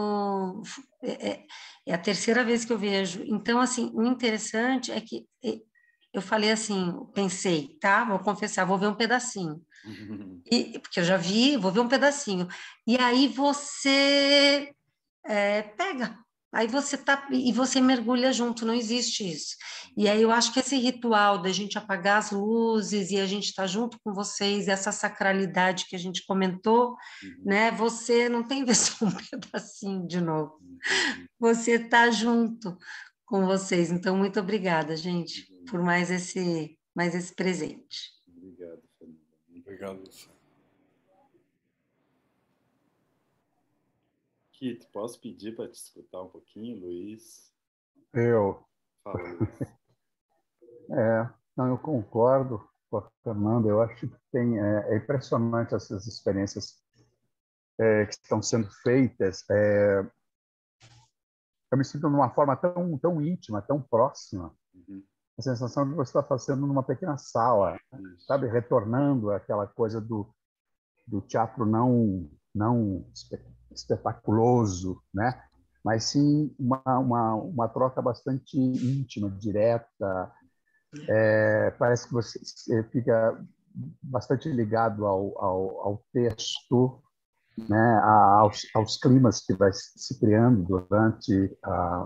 É, é a terceira vez que eu vejo. Então, assim, o interessante é que eu falei assim, pensei, tá? Vou confessar, vou ver um pedacinho. E, porque eu já vi, vou ver um pedacinho. E aí você é, pega, aí você tá e você mergulha junto, não existe isso. E aí eu acho que esse ritual da gente apagar as luzes e a gente estar tá junto com vocês, essa sacralidade que a gente comentou, uhum. né? Você não tem que ver só um pedacinho de novo. Uhum. Você tá junto com vocês. Então, muito obrigada, gente, uhum. por mais esse, mais esse presente. Obrigado, Fernanda. Obrigado. Kit, posso pedir para te escutar um pouquinho, Luiz? Eu. Fala, Luiz. É, não, eu concordo com a Fernanda. Eu acho que tem, é, é impressionante essas experiências é, que estão sendo feitas. É, eu me sinto de uma forma tão, tão íntima, tão próxima. Uhum. A sensação de você estar fazendo numa pequena sala, isso. Sabe? Retornando àquela coisa do, do teatro não, não espetaculoso, né? Mas sim uma, uma, uma troca bastante íntima, direta. É, parece que você fica bastante ligado ao, ao, ao texto, né? aos, aos climas que vai se criando durante a,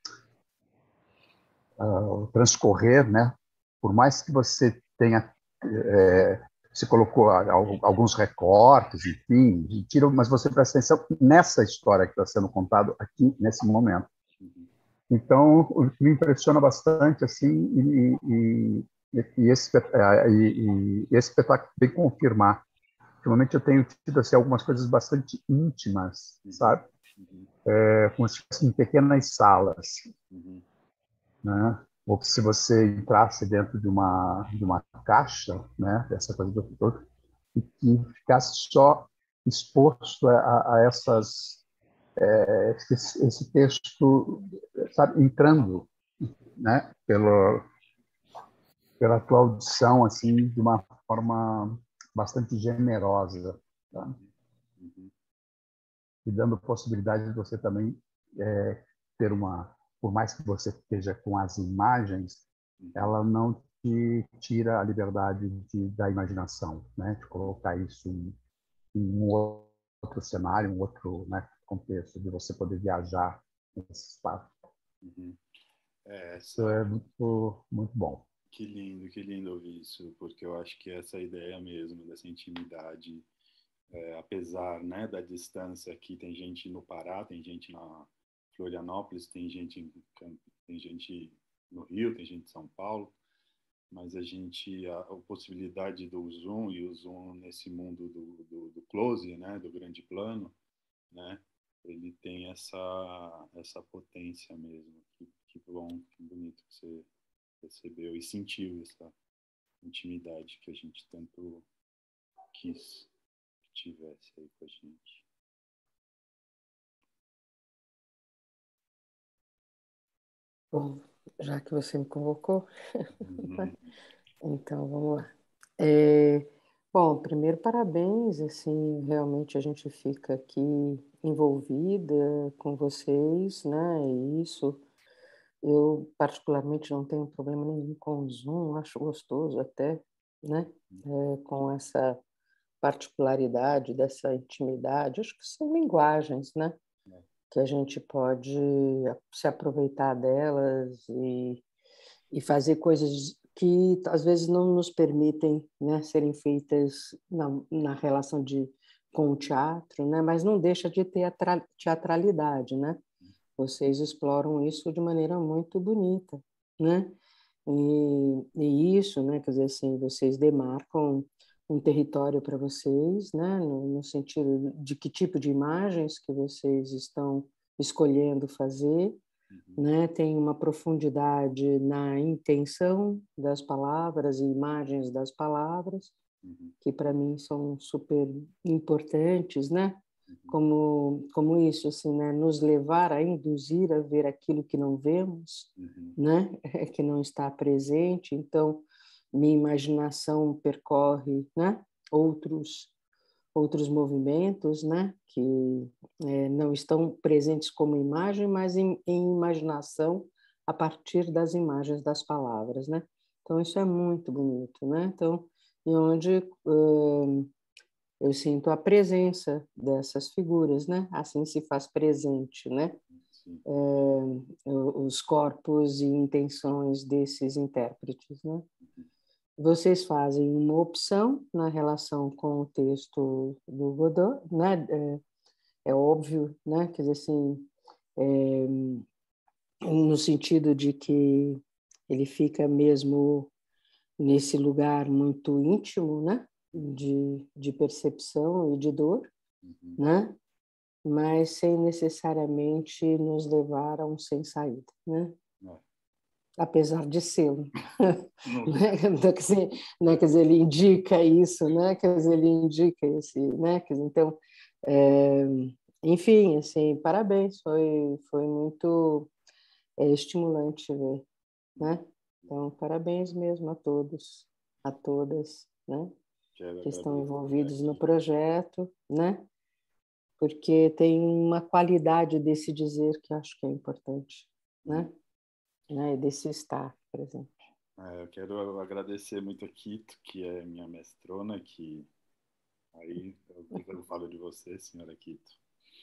a, o transcorrer, né? Por mais que você tenha é, você colocou alguns recortes, enfim, tira, mas você presta atenção nessa história que está sendo contada aqui nesse momento. Então, o que me impressiona bastante assim e, e, E, e esse, espet- eh, e, e esse espetáculo vem confirmar. Ultimamente eu tenho tido assim, algumas coisas bastante íntimas, Uhum, sabe? uhum, É, como se fossem pequenas salas, uhum, né? Ou que se você entrasse dentro de uma de uma caixa, né? Essa coisa do todo, e que ficasse só exposto a, a- a essas eh, esse, esse texto, sabe, entrando, né? Pelo pela tua audição assim de uma forma bastante generosa, tá? uhum, uhum, E dando possibilidade de você também é, ter uma, por mais que você esteja com as imagens, uhum, ela não te tira a liberdade de, da imaginação, né? De colocar isso em, em um outro cenário, um outro, né, contexto, de você poder viajar nesse espaço. uhum. É, Isso essa, é muito, muito bom. que lindo, que lindo ouvir isso, porque eu acho que essa ideia mesmo, dessa intimidade, é, apesar, né, da distância aqui, tem gente no Pará, tem gente na Florianópolis, tem gente em Camp- tem gente no Rio, tem gente em São Paulo, mas a gente, a, a possibilidade do Zoom e o Zoom nesse mundo do, do, do close, né, do grande plano, né, ele tem essa, essa potência mesmo. Que, que bom, que bonito que você recebeu e sentiu essa intimidade que a gente tanto quis que tivesse aí com a gente. Bom, já que você me convocou, Uhum. então vamos lá. É, bom, primeiro, parabéns, assim, realmente a gente fica aqui envolvida com vocês, né? E isso, eu particularmente não tenho problema nenhum com o Zoom, acho gostoso até, né? É, com essa particularidade dessa intimidade, acho que são linguagens, né? Que a gente pode se aproveitar delas e, e fazer coisas que às vezes não nos permitem, né, serem feitas na, na relação de com o teatro, né, mas não deixa de ter a tra- teatralidade, né? Vocês exploram isso de maneira muito bonita, né? E, e isso, né, quer dizer assim, vocês demarcam um território para vocês, né, no, no sentido de que tipo de imagens que vocês estão escolhendo fazer, né, tem uma profundidade na intenção das palavras e imagens das palavras, Uhum. que para mim são super importantes, né? Como como isso assim, né, nos levar a induzir a ver aquilo que não vemos, Uhum. né? Que não está presente. Então, minha imaginação percorre, né, outros outros movimentos, né, que é, não estão presentes como imagem, mas em, em imaginação a partir das imagens das palavras, né? Então isso é muito bonito, né? Então, e onde hum, eu sinto a presença dessas figuras, né? Assim se faz presente, né? É, os corpos e intenções desses intérpretes, né? Vocês fazem uma opção na relação com o texto do Godot, né? É, é óbvio, né? Quer dizer assim, é, no sentido de que ele fica mesmo nesse lugar muito íntimo, né? De, de percepção e de dor, Uhum. né? Mas sem necessariamente nos levar a um sem saída, né? É. Apesar de ser, Não. né? Quer dizer, né? Quer dizer, ele indica isso, né? Quer dizer, ele indica esse, né? Quer dizer, então, é, enfim, assim, parabéns, foi foi muito é, estimulante ver, né? Então, parabéns mesmo a todos, a todas, né? Quero Que estão agradecer envolvidos no aqui. projeto, né? Porque tem uma qualidade desse dizer que eu acho que é importante, né? Né? Desse estar presente. É, eu quero agradecer muito a Kito, que é minha mestrona, que aí eu, eu falo de você, senhora Kito.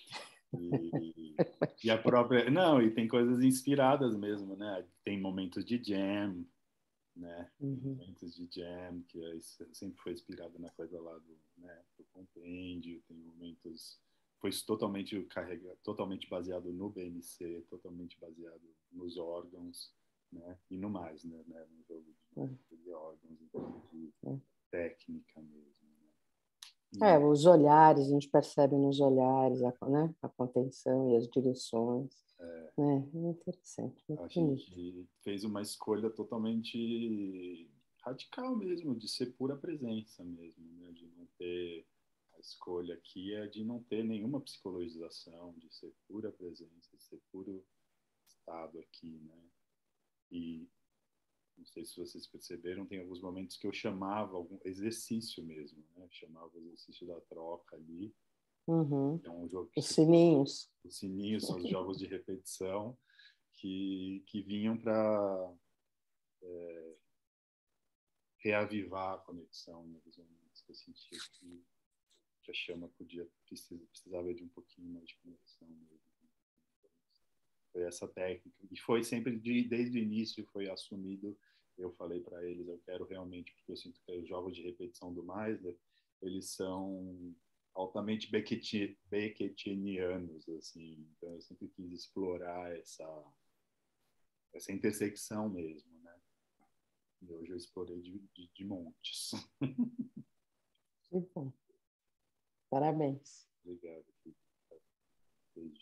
E, e a própria. Não, e tem coisas inspiradas mesmo, né? Tem momentos de jam, né? Uhum. Momentos de jam, que é, sempre foi inspirado na coisa lá do, né, do compêndio, tem momentos. Foi totalmente carregado, totalmente baseado no B M C, totalmente baseado nos órgãos, né? E no mais, né? né? No jogo de, de órgãos, de técnica mesmo. Né? E... É, os olhares, a gente percebe nos olhares, a, né? A contenção e as direções. É, né? É interessante. A gente fez uma escolha totalmente radical mesmo, de ser pura presença mesmo, né? De não ter... A escolha aqui é de não ter nenhuma psicologização, de ser pura presença, de ser puro estado aqui, né? E não sei se vocês perceberam, tem alguns momentos que eu chamava algum exercício mesmo, né? Eu chamava o exercício da troca ali. Uhum. É um jogo os sininhos. Os sininhos são os jogos de repetição que, que vinham para é, reavivar a conexão em alguns momentos que eu sentia que, que a chama podia precisava, precisava de um pouquinho mais de conexão mesmo. Foi essa técnica. E foi sempre, de, desde o início, foi assumido. Eu falei para eles, eu quero realmente, porque eu sinto que os jogos de repetição do Meisner, eles são altamente beckettianianos, assim. Então, eu sempre quis explorar essa, essa intersecção mesmo, né? E hoje eu explorei de, de, de montes. Que bom. Parabéns. Obrigado. Beijo.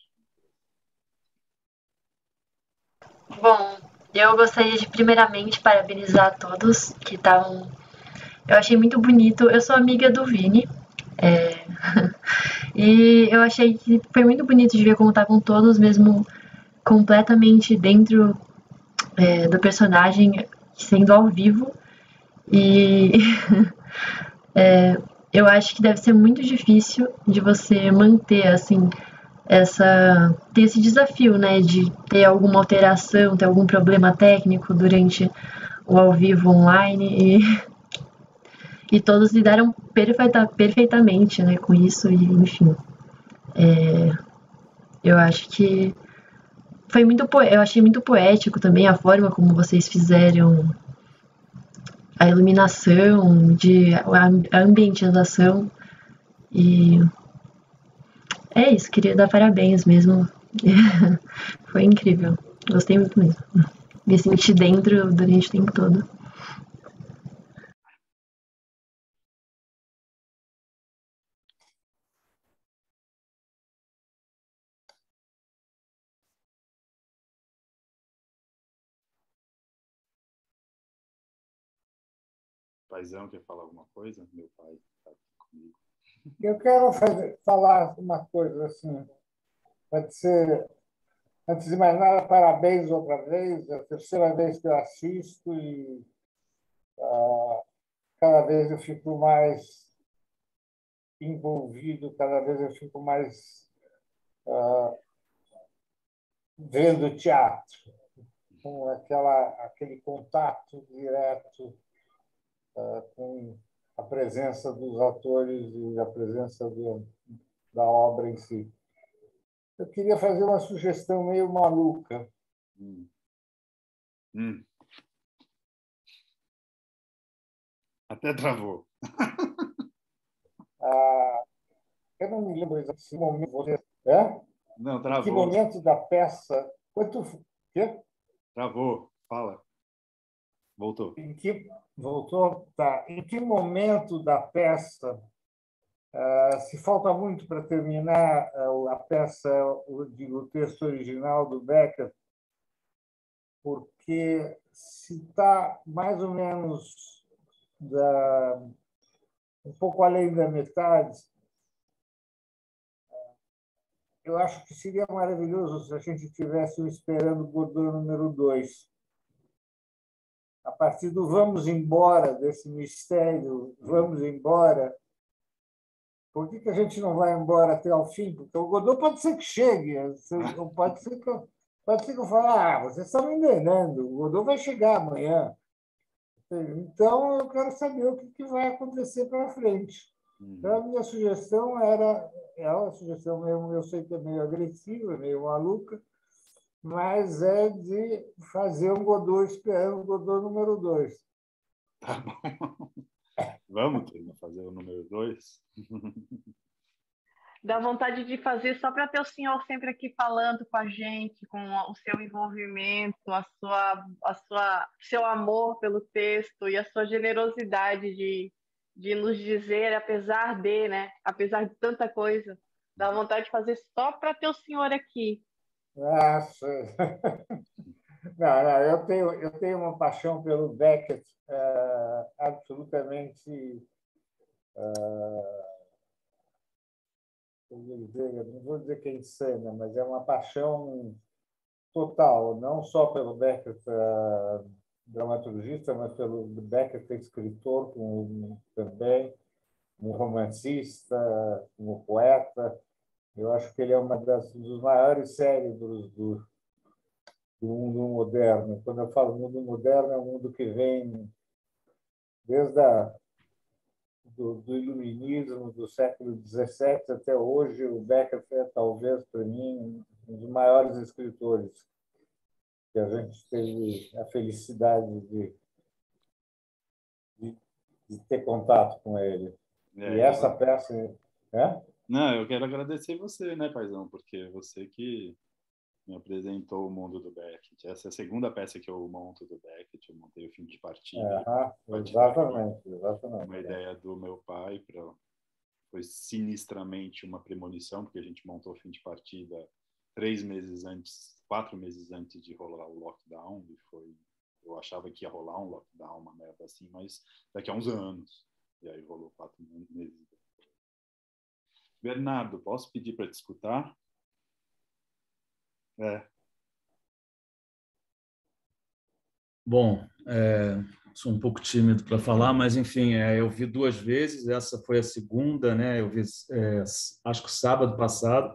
Bom, eu gostaria de primeiramente parabenizar a todos que estavam. Eu achei muito bonito. Eu sou amiga do Vini. É... e eu achei que foi muito bonito de ver como estavam todos mesmo completamente dentro é, do personagem, sendo ao vivo. E é, eu acho que deve ser muito difícil de você manter assim essa ter esse desafio, né, de ter alguma alteração, ter algum problema técnico durante o ao vivo online e, e todos lidaram perfeita, perfeitamente, né, com isso e enfim, é, eu acho que foi muito eu achei muito poético também a forma como vocês fizeram a iluminação, de a ambientização e é isso, queria dar parabéns mesmo. Foi incrível. Gostei muito mesmo. Me senti dentro durante o tempo todo. Paizão quer falar alguma coisa? Meu pai está aqui comigo. Eu quero fazer, falar uma coisa assim. Pode ser, antes de mais nada, parabéns outra vez. É a terceira vez que eu assisto e ah, cada vez eu fico mais envolvido, cada vez eu fico mais ah, vendo teatro, com aquela, aquele contato direto ah, com a presença dos atores e a presença do, da obra em si. Eu queria fazer uma sugestão meio maluca. Hum. Hum. Até travou. Ah, eu não me lembro exatamente que momento você... É? Não, travou. Em que momento da peça... Quanto... Quê? Travou. Fala. Voltou. Em que... Voltou? Tá. Em que momento da peça, uh, se falta muito para terminar uh, a peça, o, o texto original do Becker, porque se está mais ou menos da, um pouco além da metade, eu acho que seria maravilhoso se a gente tivesse o Esperando Godot número dois. A partir do vamos embora, desse mistério, vamos embora, por que, que a gente não vai embora até ao fim? Porque o Godot pode ser que chegue, pode ser que eu, pode ser que eu fale, ah, vocês estão me enganando, o Godot vai chegar amanhã. Então, eu quero saber o que, que vai acontecer para frente. Então, a minha sugestão era, é uma sugestão mesmo, eu sei que é meio agressiva, meio maluca, mas é de fazer um Godot esperando o Godot número dois. Tá bom. Vamos fazer o número dois? Dá vontade de fazer só para ter o senhor sempre aqui falando com a gente, com o seu envolvimento, a sua, a sua, seu amor pelo texto e a sua generosidade de, de nos dizer, apesar de, né? Apesar de tanta coisa, dá vontade de fazer só para ter o senhor aqui. Nossa. Não, não, eu tenho, eu tenho uma paixão pelo Beckett uh, absolutamente. Uh, eu vou dizer, não vou dizer que é insana, mas é uma paixão total, não só pelo Beckett, uh, dramaturgista, mas pelo Beckett, escritor, como, também, um romancista, como poeta. Eu acho que ele é uma das, dos maiores cérebros do, do mundo moderno. Quando eu falo mundo moderno, é um mundo que vem desde a, do, do iluminismo do século dezessete até hoje. O Beckett é, talvez, para mim, um dos maiores escritores que a gente teve a felicidade de, de, de ter contato com ele. É, e essa eu... peça... É? Não, eu quero agradecer você, né, paizão? Porque você que me apresentou o mundo do Beckett. Essa é a segunda peça que eu monto do Beckett. Eu montei o Fim de Partida. É, exatamente, exatamente. Uma ideia do meu pai. Pra... Foi sinistramente uma premonição, porque a gente montou o Fim de Partida três meses antes, quatro meses antes de rolar o lockdown. E foi... Eu achava que ia rolar um lockdown, uma merda assim, mas daqui a uns anos. E aí rolou quatro meses depois. Bernardo, posso pedir para te escutar? É. Bom, é, sou um pouco tímido para falar, mas enfim, é, eu vi duas vezes, essa foi a segunda, né? Eu vi, é, acho que sábado passado,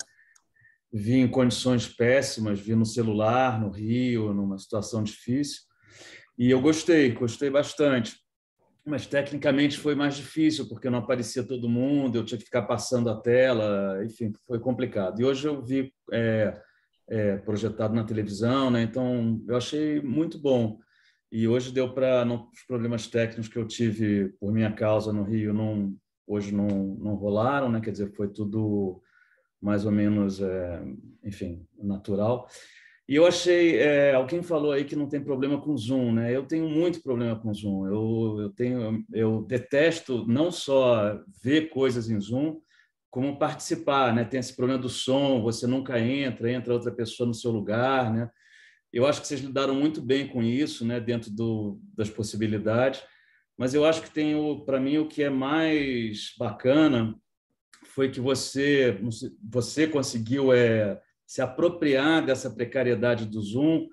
vi em condições péssimas, vi no celular, no Rio, numa situação difícil, e eu gostei, gostei bastante. Mas tecnicamente foi mais difícil, porque não aparecia todo mundo, eu tinha que ficar passando a tela, enfim, foi complicado. E hoje eu vi é, é, projetado na televisão, né? Então eu achei muito bom. E hoje deu para... Os problemas técnicos que eu tive por minha causa no Rio não, hoje não, não rolaram, né? Quer dizer, foi tudo mais ou menos, é, enfim, natural. E eu achei, é, alguém falou aí que não tem problema com Zoom, né? Eu tenho muito problema com Zoom. Eu, eu tenho, eu detesto não só ver coisas em Zoom, como participar, né? Tem esse problema do som, você nunca entra, entra outra pessoa no seu lugar, né? Eu acho que vocês lidaram muito bem com isso, né? Dentro do, das possibilidades. Mas eu acho que tem, para mim, o que é mais bacana foi que você, você conseguiu é, se apropriar dessa precariedade do Zoom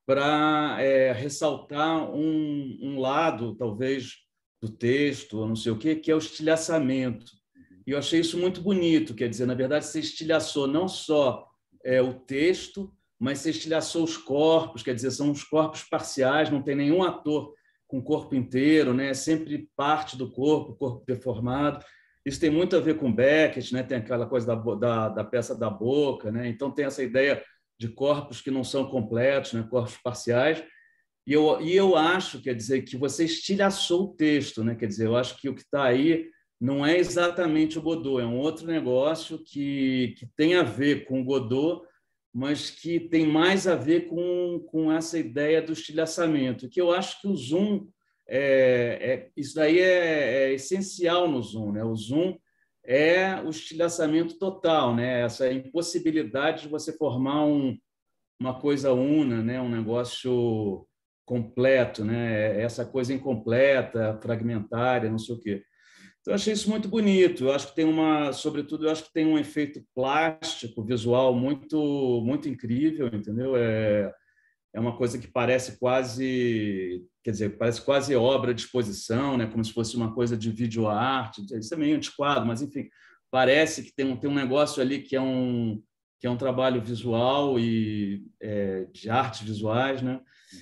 para é, ressaltar um, um lado, talvez, do texto, ou não sei o quê, que é o estilhaçamento. E eu achei isso muito bonito, quer dizer, na verdade, você estilhaçou não só é, o texto, mas você estilhaçou os corpos, quer dizer, são os corpos parciais, não tem nenhum ator com o corpo inteiro, né? É sempre parte do corpo, corpo deformado. Isso tem muito a ver com Beckett, né? Tem aquela coisa da, da, da peça da boca, né? Então tem essa ideia de corpos que não são completos, né? Corpos parciais. E eu, e eu acho, quer dizer, que você estilhaçou o texto, né? Quer dizer, eu acho que o que está aí não é exatamente o Godot, é um outro negócio que, que tem a ver com o Godot, mas que tem mais a ver com, com essa ideia do estilhaçamento, que eu acho que o Zoom... É, é, isso daí é, é essencial no Zoom, né? O Zoom é o estilhaçamento total, né? Essa impossibilidade de você formar um, uma coisa una, né? Um negócio completo, né? Essa coisa incompleta, fragmentária, não sei o quê. Então, eu achei isso muito bonito. Eu acho que tem uma, sobretudo, eu acho que tem um efeito plástico, visual muito, muito incrível, entendeu? É, é uma coisa que parece quase, quer dizer, parece quase obra de exposição, né? Como se fosse uma coisa de videoarte. Isso é meio antiquado, mas enfim, parece que tem um, tem um negócio ali que é um que é um trabalho visual e é, de artes visuais, né?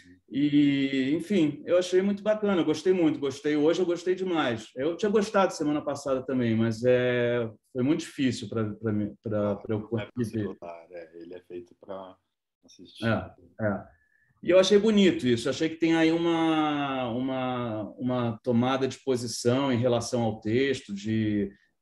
E, enfim, eu achei muito bacana, eu gostei muito, gostei hoje, eu gostei demais. Eu tinha gostado semana passada também, mas é, foi muito difícil para mim, para eu conseguir. É, ele é feito para assistir. É, é. E eu achei bonito isso, eu achei que tem aí uma, uma, uma tomada de posição em relação ao texto, de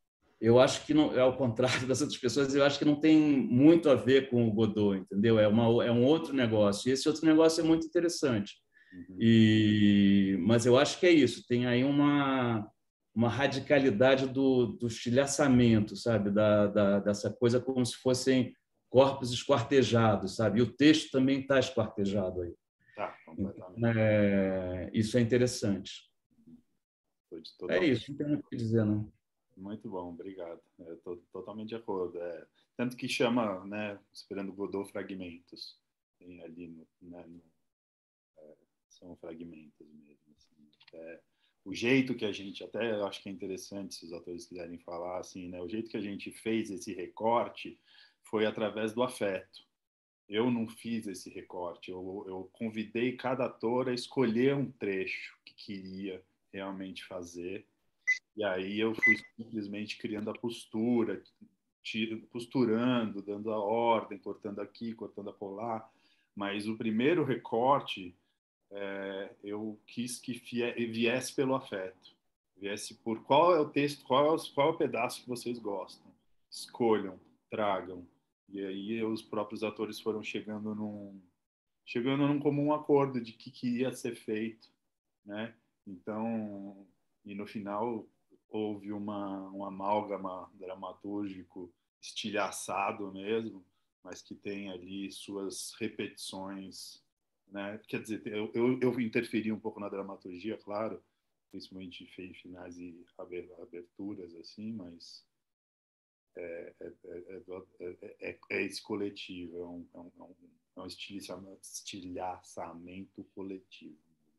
eu acho que, não, ao contrário das outras pessoas, eu acho que não tem muito a ver com o Godot, entendeu? É, uma, é um outro negócio. E esse outro negócio é muito interessante. Uhum. E, mas eu acho que é isso. Tem aí uma, uma radicalidade do, do estilhaçamento, sabe? Da, da, dessa coisa como se fossem corpos esquartejados, sabe? E o texto também está esquartejado aí. Tá, completamente. Então, é, isso é interessante. É isso, não tem muito o que dizer, não. Muito bom, obrigado. Estou totalmente de acordo. É, tanto que chama, né, esperando Godot, fragmentos. Tem ali, no, né, no, é, são fragmentos mesmo. Assim. É, o jeito que a gente, até eu acho que é interessante se os autores quiserem falar, assim, né, o jeito que a gente fez esse recorte foi através do afeto. Eu não fiz esse recorte, eu, eu convidei cada ator a escolher um trecho que queria realmente fazer. E aí eu fui simplesmente criando a postura, posturando, dando a ordem, cortando aqui, cortando acolá. Mas o primeiro recorte, é, eu quis que viesse pelo afeto. Viesse por qual é o texto, qual é o, qual é o pedaço que vocês gostam. Escolham, tragam. E aí os próprios atores foram chegando num, chegando num comum acordo de que, que ia ser feito, né? Então, e no final houve uma, um amálgama dramatúrgico estilhaçado mesmo, mas que tem ali suas repetições, né? Quer dizer, eu, eu, eu interferi um pouco na dramaturgia, claro, principalmente em finais e aberturas, assim, mas é, é, é, é, é esse coletivo, é um, é um, é um estilhaçamento, estilhaçamento coletivo.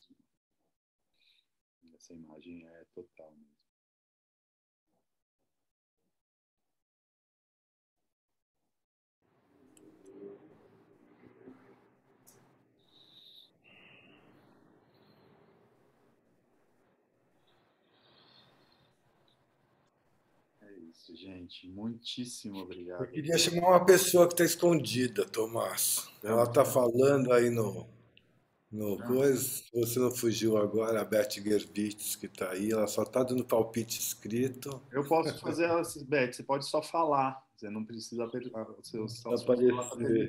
Essa imagem é total mesmo. É isso, gente. Muitíssimo obrigado. Eu queria chamar uma pessoa que está escondida, Tomás. Ela está falando aí no, no coisa. Você não fugiu agora, a Beth Gervitz, que está aí. Ela só está dando palpite escrito. Eu posso fazer, Beth, você pode só falar. Você não precisa... Você só aparecer.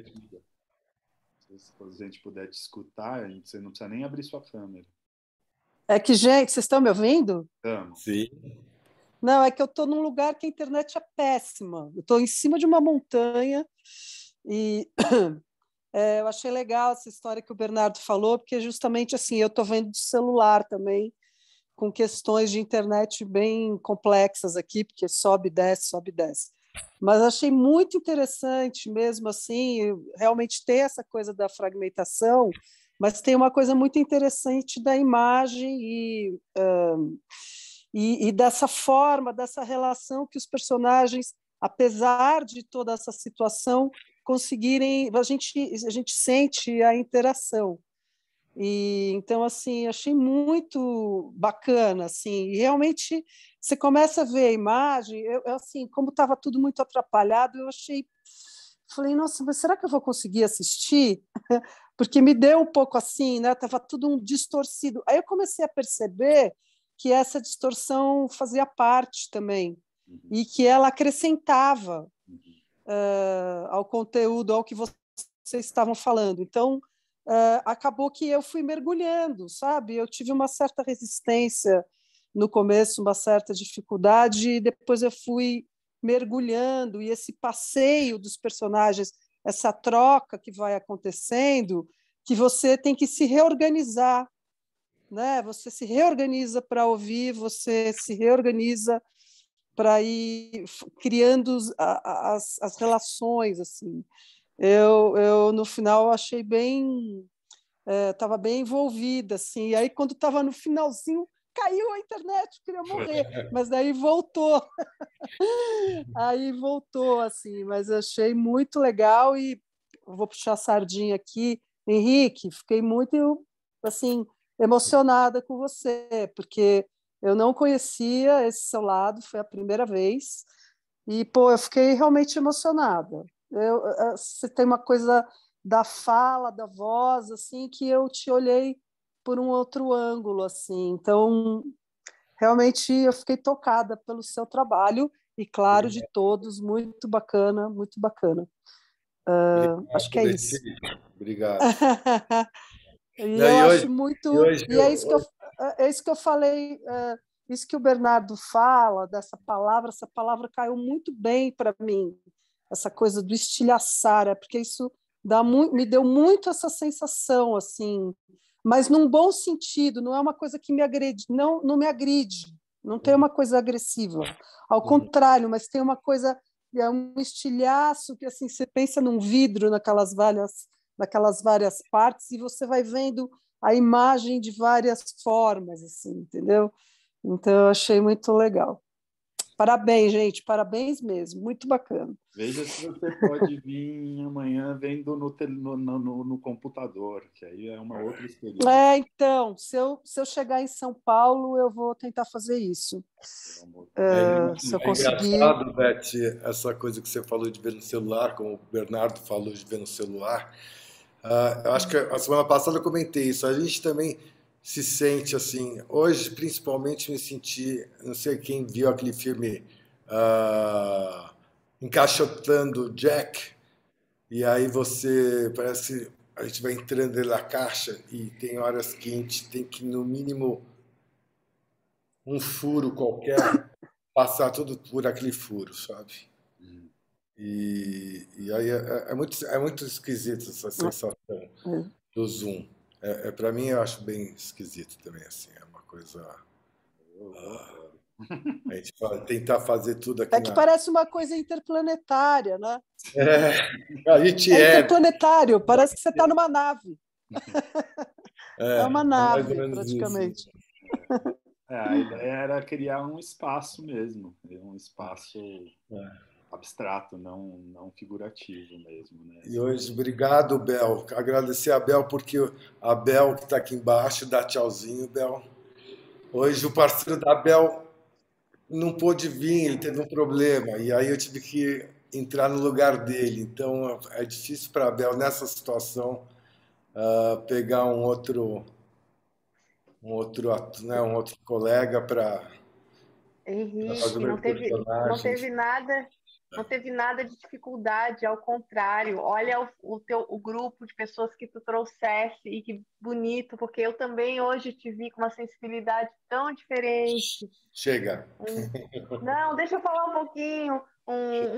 Se a gente puder te escutar, você não precisa nem abrir sua câmera. É que, gente, vocês estão me ouvindo? Estamos. Sim. Não, é que eu estou num lugar que a internet é péssima. Eu estou em cima de uma montanha e é, eu achei legal essa história que o Bernardo falou, porque justamente assim, eu estou vendo de celular também, com questões de internet bem complexas aqui, porque sobe e desce, sobe e desce. Mas achei muito interessante mesmo assim, realmente ter essa coisa da fragmentação, mas tem uma coisa muito interessante da imagem e, um, e, e dessa forma, dessa relação que os personagens, apesar de toda essa situação, conseguirem, a gente, a gente sente a interação. E então assim achei muito bacana, assim, e realmente você começa a ver a imagem, eu, assim, como estava tudo muito atrapalhado, eu achei, falei, nossa, mas será que eu vou conseguir assistir? Porque me deu um pouco assim, né? Tava tudo um distorcido. Aí eu comecei a perceber que essa distorção fazia parte também uhum. e que ela acrescentava uhum. uh, ao conteúdo, ao que vocês estavam falando. Então Uh, acabou que eu fui mergulhando, sabe? Eu tive uma certa resistência no começo, uma certa dificuldade, e depois eu fui mergulhando, e esse passeio dos personagens, essa troca que vai acontecendo, que você tem que se reorganizar, né? Você se reorganiza para ouvir, você se reorganiza para ir criando as, as relações, assim. Eu, eu no final achei bem, estava é, bem envolvida, assim. E aí quando estava no finalzinho caiu a internet, queria morrer, mas daí voltou, aí voltou, assim. Mas achei muito legal e vou puxar a sardinha aqui, Henrique. Fiquei muito assim emocionada com você, porque eu não conhecia esse seu lado, foi a primeira vez e pô, eu fiquei realmente emocionada. Eu, você tem uma coisa da fala, da voz, assim, que eu te olhei por um outro ângulo, assim. Então, realmente, eu fiquei tocada pelo seu trabalho e, claro, de todos. Muito bacana, muito bacana. Uh, acho que é isso. Obrigado. E Não, eu e acho hoje, muito. E, hoje, e é, isso que eu, é isso que eu falei, é, isso que o Bernardo fala, dessa palavra, essa palavra caiu muito bem para mim, essa coisa do estilhaçar, é porque isso dá muito, me deu muito essa sensação, assim, mas num bom sentido, não é uma coisa que me agride, não, não me agride, não tem uma coisa agressiva, ao contrário, mas tem uma coisa, é um estilhaço que assim, você pensa num vidro naquelas várias, naquelas várias partes e você vai vendo a imagem de várias formas, assim, entendeu? Então, eu achei muito legal. Parabéns, gente, parabéns mesmo, muito bacana. Veja se você pode vir amanhã vendo no, no, no, no computador, que aí é uma outra experiência. É, então, se eu, se eu chegar em São Paulo, eu vou tentar fazer isso. É, uh, se eu conseguir... É engraçado, Beth, essa coisa que você falou de ver no celular, como o Bernardo falou de ver no celular. Uh, eu acho que a semana passada eu comentei isso. A gente também se sente assim. Hoje, principalmente, me senti. Não sei quem viu aquele filme uh, Encaixotando Jack. E aí você parece. A gente vai entrando dentro da caixa e tem horas que a gente tem que, no mínimo, um furo qualquer, passar tudo por aquele furo, sabe? E, e aí é, é, muito, é muito esquisito essa sensação do Zoom. É, é, para mim, eu acho bem esquisito também, assim, é uma coisa... Uh, a gente fala, tentar fazer tudo aqui É que na... parece uma coisa interplanetária, né? É, a gente é. É interplanetário, parece que você está numa nave. É, é uma nave, é praticamente. É, a ideia era criar um espaço mesmo, um espaço... É. Abstrato, não, não figurativo mesmo. Né? E hoje, obrigado, Bel. Agradecer a Bel, porque a Bel, que está aqui embaixo, dá tchauzinho, Bel. Hoje o parceiro da Bel não pôde vir, ele teve um problema, e aí eu tive que entrar no lugar dele. Então é difícil para a Bel, nessa situação, uh, pegar um outro, um outro, né, um outro colega para Henrique, não teve, não teve nada... Não teve nada de dificuldade, ao contrário. Olha o, o, teu, o grupo de pessoas que tu trouxesse e que bonito, porque eu também hoje te vi com uma sensibilidade tão diferente. Chega. Um, não, deixa eu falar um pouquinho. Um,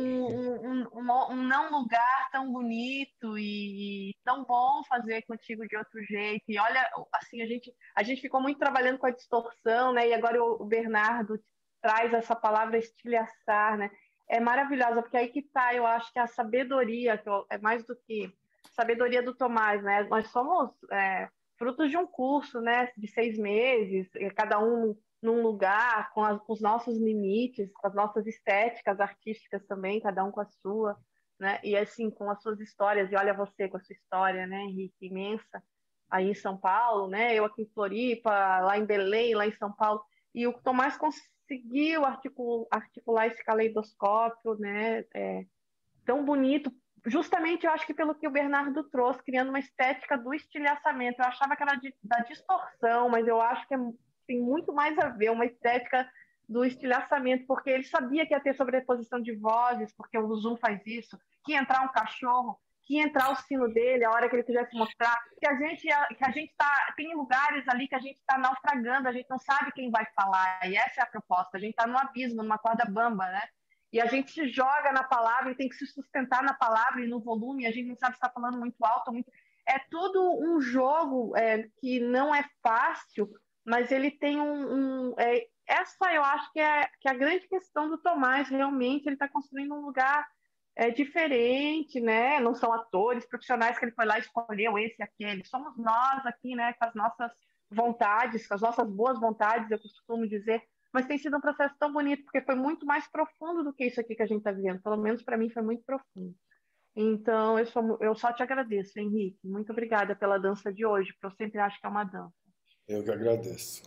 um, um, um, um não lugar tão bonito e, e tão bom fazer contigo de outro jeito. E olha, assim, a gente, a gente ficou muito trabalhando com a distorção, né? E agora o, o Bernardo traz essa palavra estilhaçar, né? É maravilhosa, porque aí que tá, eu acho que a sabedoria, que é mais do que sabedoria do Tomás, né? Nós somos é, frutos de um curso, né? De seis meses, cada um num lugar, com, as, com os nossos limites, com as nossas estéticas artísticas também, cada um com a sua, né? E assim, com as suas histórias, e olha você com a sua história, né, Henrique, imensa, aí em São Paulo, né? Eu aqui em Floripa, lá em Belém, lá em São Paulo, e o Tomás conseguiu conseguiu articular, articular esse caleidoscópio, né, é, tão bonito, justamente eu acho que pelo que o Bernardo trouxe, criando uma estética do estilhaçamento. Eu achava que era de, da distorção, mas eu acho que é, tem muito mais a ver, uma estética do estilhaçamento, porque ele sabia que ia ter sobreposição de vozes, porque o Zoom faz isso, que ia entrar um cachorro, que ia entrar o sino dele a hora que ele quisesse mostrar, que a gente, que a gente tá, tem lugares ali que a gente está naufragando, a gente não sabe quem vai falar, e essa é a proposta, a gente está num abismo, numa corda bamba, né? E a gente se joga na palavra e tem que se sustentar na palavra e no volume, a gente não sabe se está falando muito alto ou muito... É tudo um jogo é, que não é fácil, mas ele tem um... um é, essa eu acho que é, que é a grande questão do Tomás, realmente, ele está construindo um lugar... é diferente, né? Não são atores profissionais que ele foi lá e escolheu esse e aquele. Somos nós aqui, né? Com as nossas vontades, com as nossas boas vontades, eu costumo dizer. Mas tem sido um processo tão bonito, porque foi muito mais profundo do que isso aqui que a gente está vivendo. Pelo menos para mim foi muito profundo. Então, eu, sou, eu só te agradeço, Henrique. Muito obrigada pela dança de hoje, porque eu sempre acho que é uma dança. Eu que agradeço.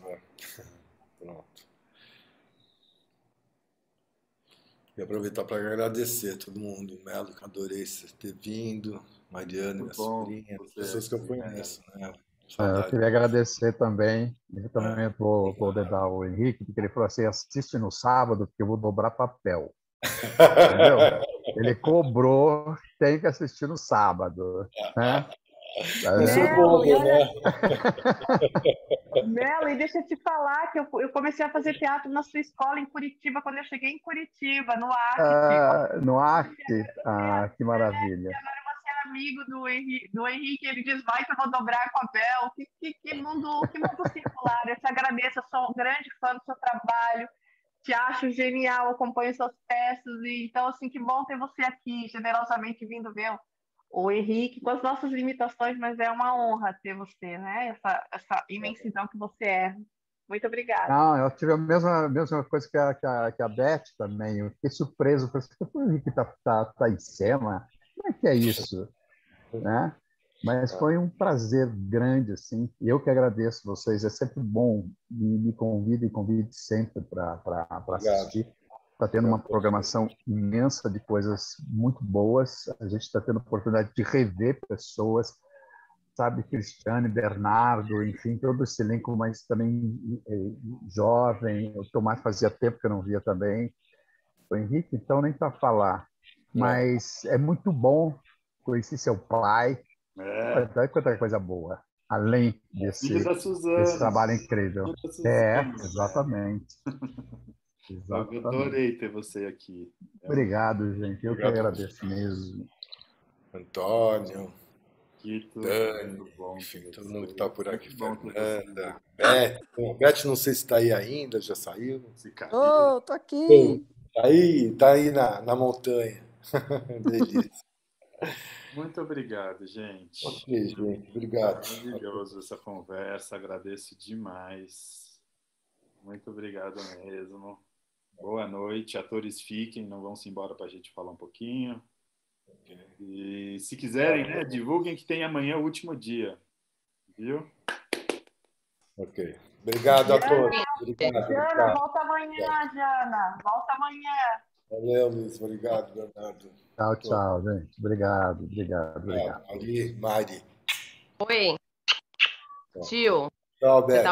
Pronto. E aproveitar para agradecer a todo mundo, Melo, que adorei você ter vindo, Mariana, minha sobrinha, pessoas que eu conheço, né? É, eu queria agradecer também, eu também vou, vou dedar o Henrique, porque ele falou assim, assiste no sábado, porque eu vou dobrar papel. Entendeu? Ele cobrou, tem que assistir no sábado, né? Mas sou bobo, né? Melo, e deixa eu te falar que eu, eu comecei a fazer teatro na sua escola em Curitiba, quando eu cheguei em Curitiba, no ACT. Ah, no ACT? Ah, que maravilha. Agora você é amigo do Henrique, do Henrique, ele diz, vai que eu vou dobrar com a Bel. Que, que, que, mundo, que mundo circular. Eu te agradeço, eu sou um grande fã do seu trabalho, te acho genial, acompanho suas peças, e então, assim, que bom ter você aqui, generosamente vindo ver o Henrique, com as nossas limitações, mas é uma honra ter você, né? Essa, essa imensidão que você é. Muito obrigada. Não, eu tive a mesma, mesma coisa que a, que, a, que a Beth também. Eu fiquei surpreso. Eu falei, o Henrique tá, tá, tá em cena? Como é que é isso? Né? Mas foi um prazer grande, assim. E eu que agradeço vocês. É sempre bom. Me, me convide e convide sempre para assistir. Está tendo uma programação imensa de coisas muito boas. A gente está tendo a oportunidade de rever pessoas, sabe, Cristiane, Bernardo, enfim, todo esse elenco, mas também eh, jovem. O Tomás fazia tempo que eu não via também. O Henrique, então, nem para falar. Mas é muito bom. Conheci seu pai. É. Olha quanta coisa boa. Além desse, Filho da Suzana. desse trabalho incrível. É, exatamente. Eu adorei ter você aqui. Obrigado, gente. Eu Obrigado. que agradeço mesmo. Antônio, Quito, Dani, bom, enfim, todo mundo que está por aqui. Bom ter Fernanda, Beth. Bom, Beth, não sei se está aí ainda, já saiu. Se caiu. Oh, tô aqui. Tá aí, tá aí na, na montanha. Delícia. Muito obrigado, gente. Ok, gente. Obrigado. Maravilhoso essa conversa, agradeço demais. Muito obrigado mesmo. Boa noite, atores fiquem, não vão se embora para a gente falar um pouquinho. E se quiserem, né, divulguem que tem amanhã o último dia, viu? Ok. Obrigado a todos. Obrigado, Jana, obrigado. volta amanhã, Jana. Volta amanhã. Valeu, Luiz. Obrigado, Bernardo. Tchau, tchau, gente. Obrigado, obrigado, obrigado. Ali, Mari. Oi. Tio. Tchau, Beth.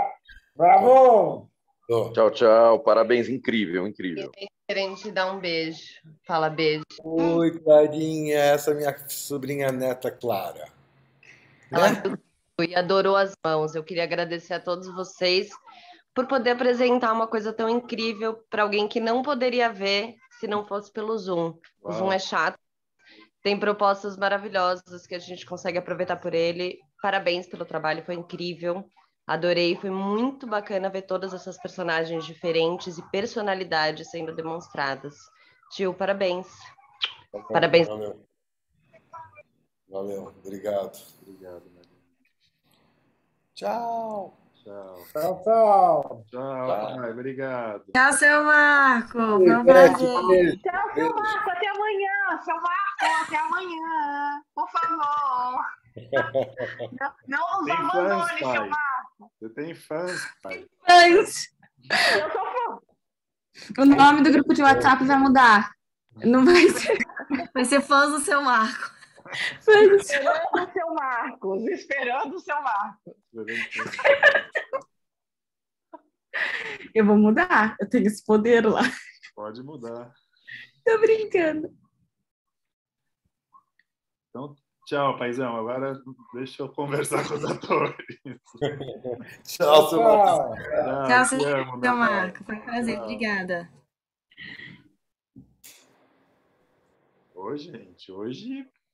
Bravo! Tchau, tchau. Parabéns, incrível, incrível. Querendo te dar um beijo. Fala beijo. Oi, Clarinha. Essa é minha sobrinha neta, Clara. Ela viu e adorou as mãos. Eu queria agradecer a todos vocês por poder apresentar uma coisa tão incrível para alguém que não poderia ver se não fosse pelo Zoom. O Zoom é chato. Tem propostas maravilhosas que a gente consegue aproveitar por ele. Parabéns pelo trabalho, foi incrível. Adorei, foi muito bacana ver todas essas personagens diferentes e personalidades sendo demonstradas. Tio, parabéns. Parabéns. Valeu. Valeu, obrigado. Obrigado, Maria. Tchau. Tchau. Tchau, tchau. Tchau, pai, obrigado. Tchau, seu Marco. Foi um prazer. Tchau, seu Marco. Até amanhã. Seu Marco, até amanhã. Por favor. Não, não nos Tem abandone, fãs, seu pai. Marco. Você tem fãs, pai. Fãs. Eu sou fã. O nome do grupo de WhatsApp vai mudar. Não vai ser. Vai ser fãs do seu Marco. Fãs. Esperando o seu Marcos. Esperando o seu Marcos. Eu vou mudar. Eu tenho esse poder lá. Pode mudar. Tô brincando. Então, tchau, paizão. Agora deixa eu conversar com os atores. Tchau, seu Marco. Tchau, te seu amo, meu Marco. pai. Foi um prazer. Tchau. Obrigada. Oi, gente. Hoje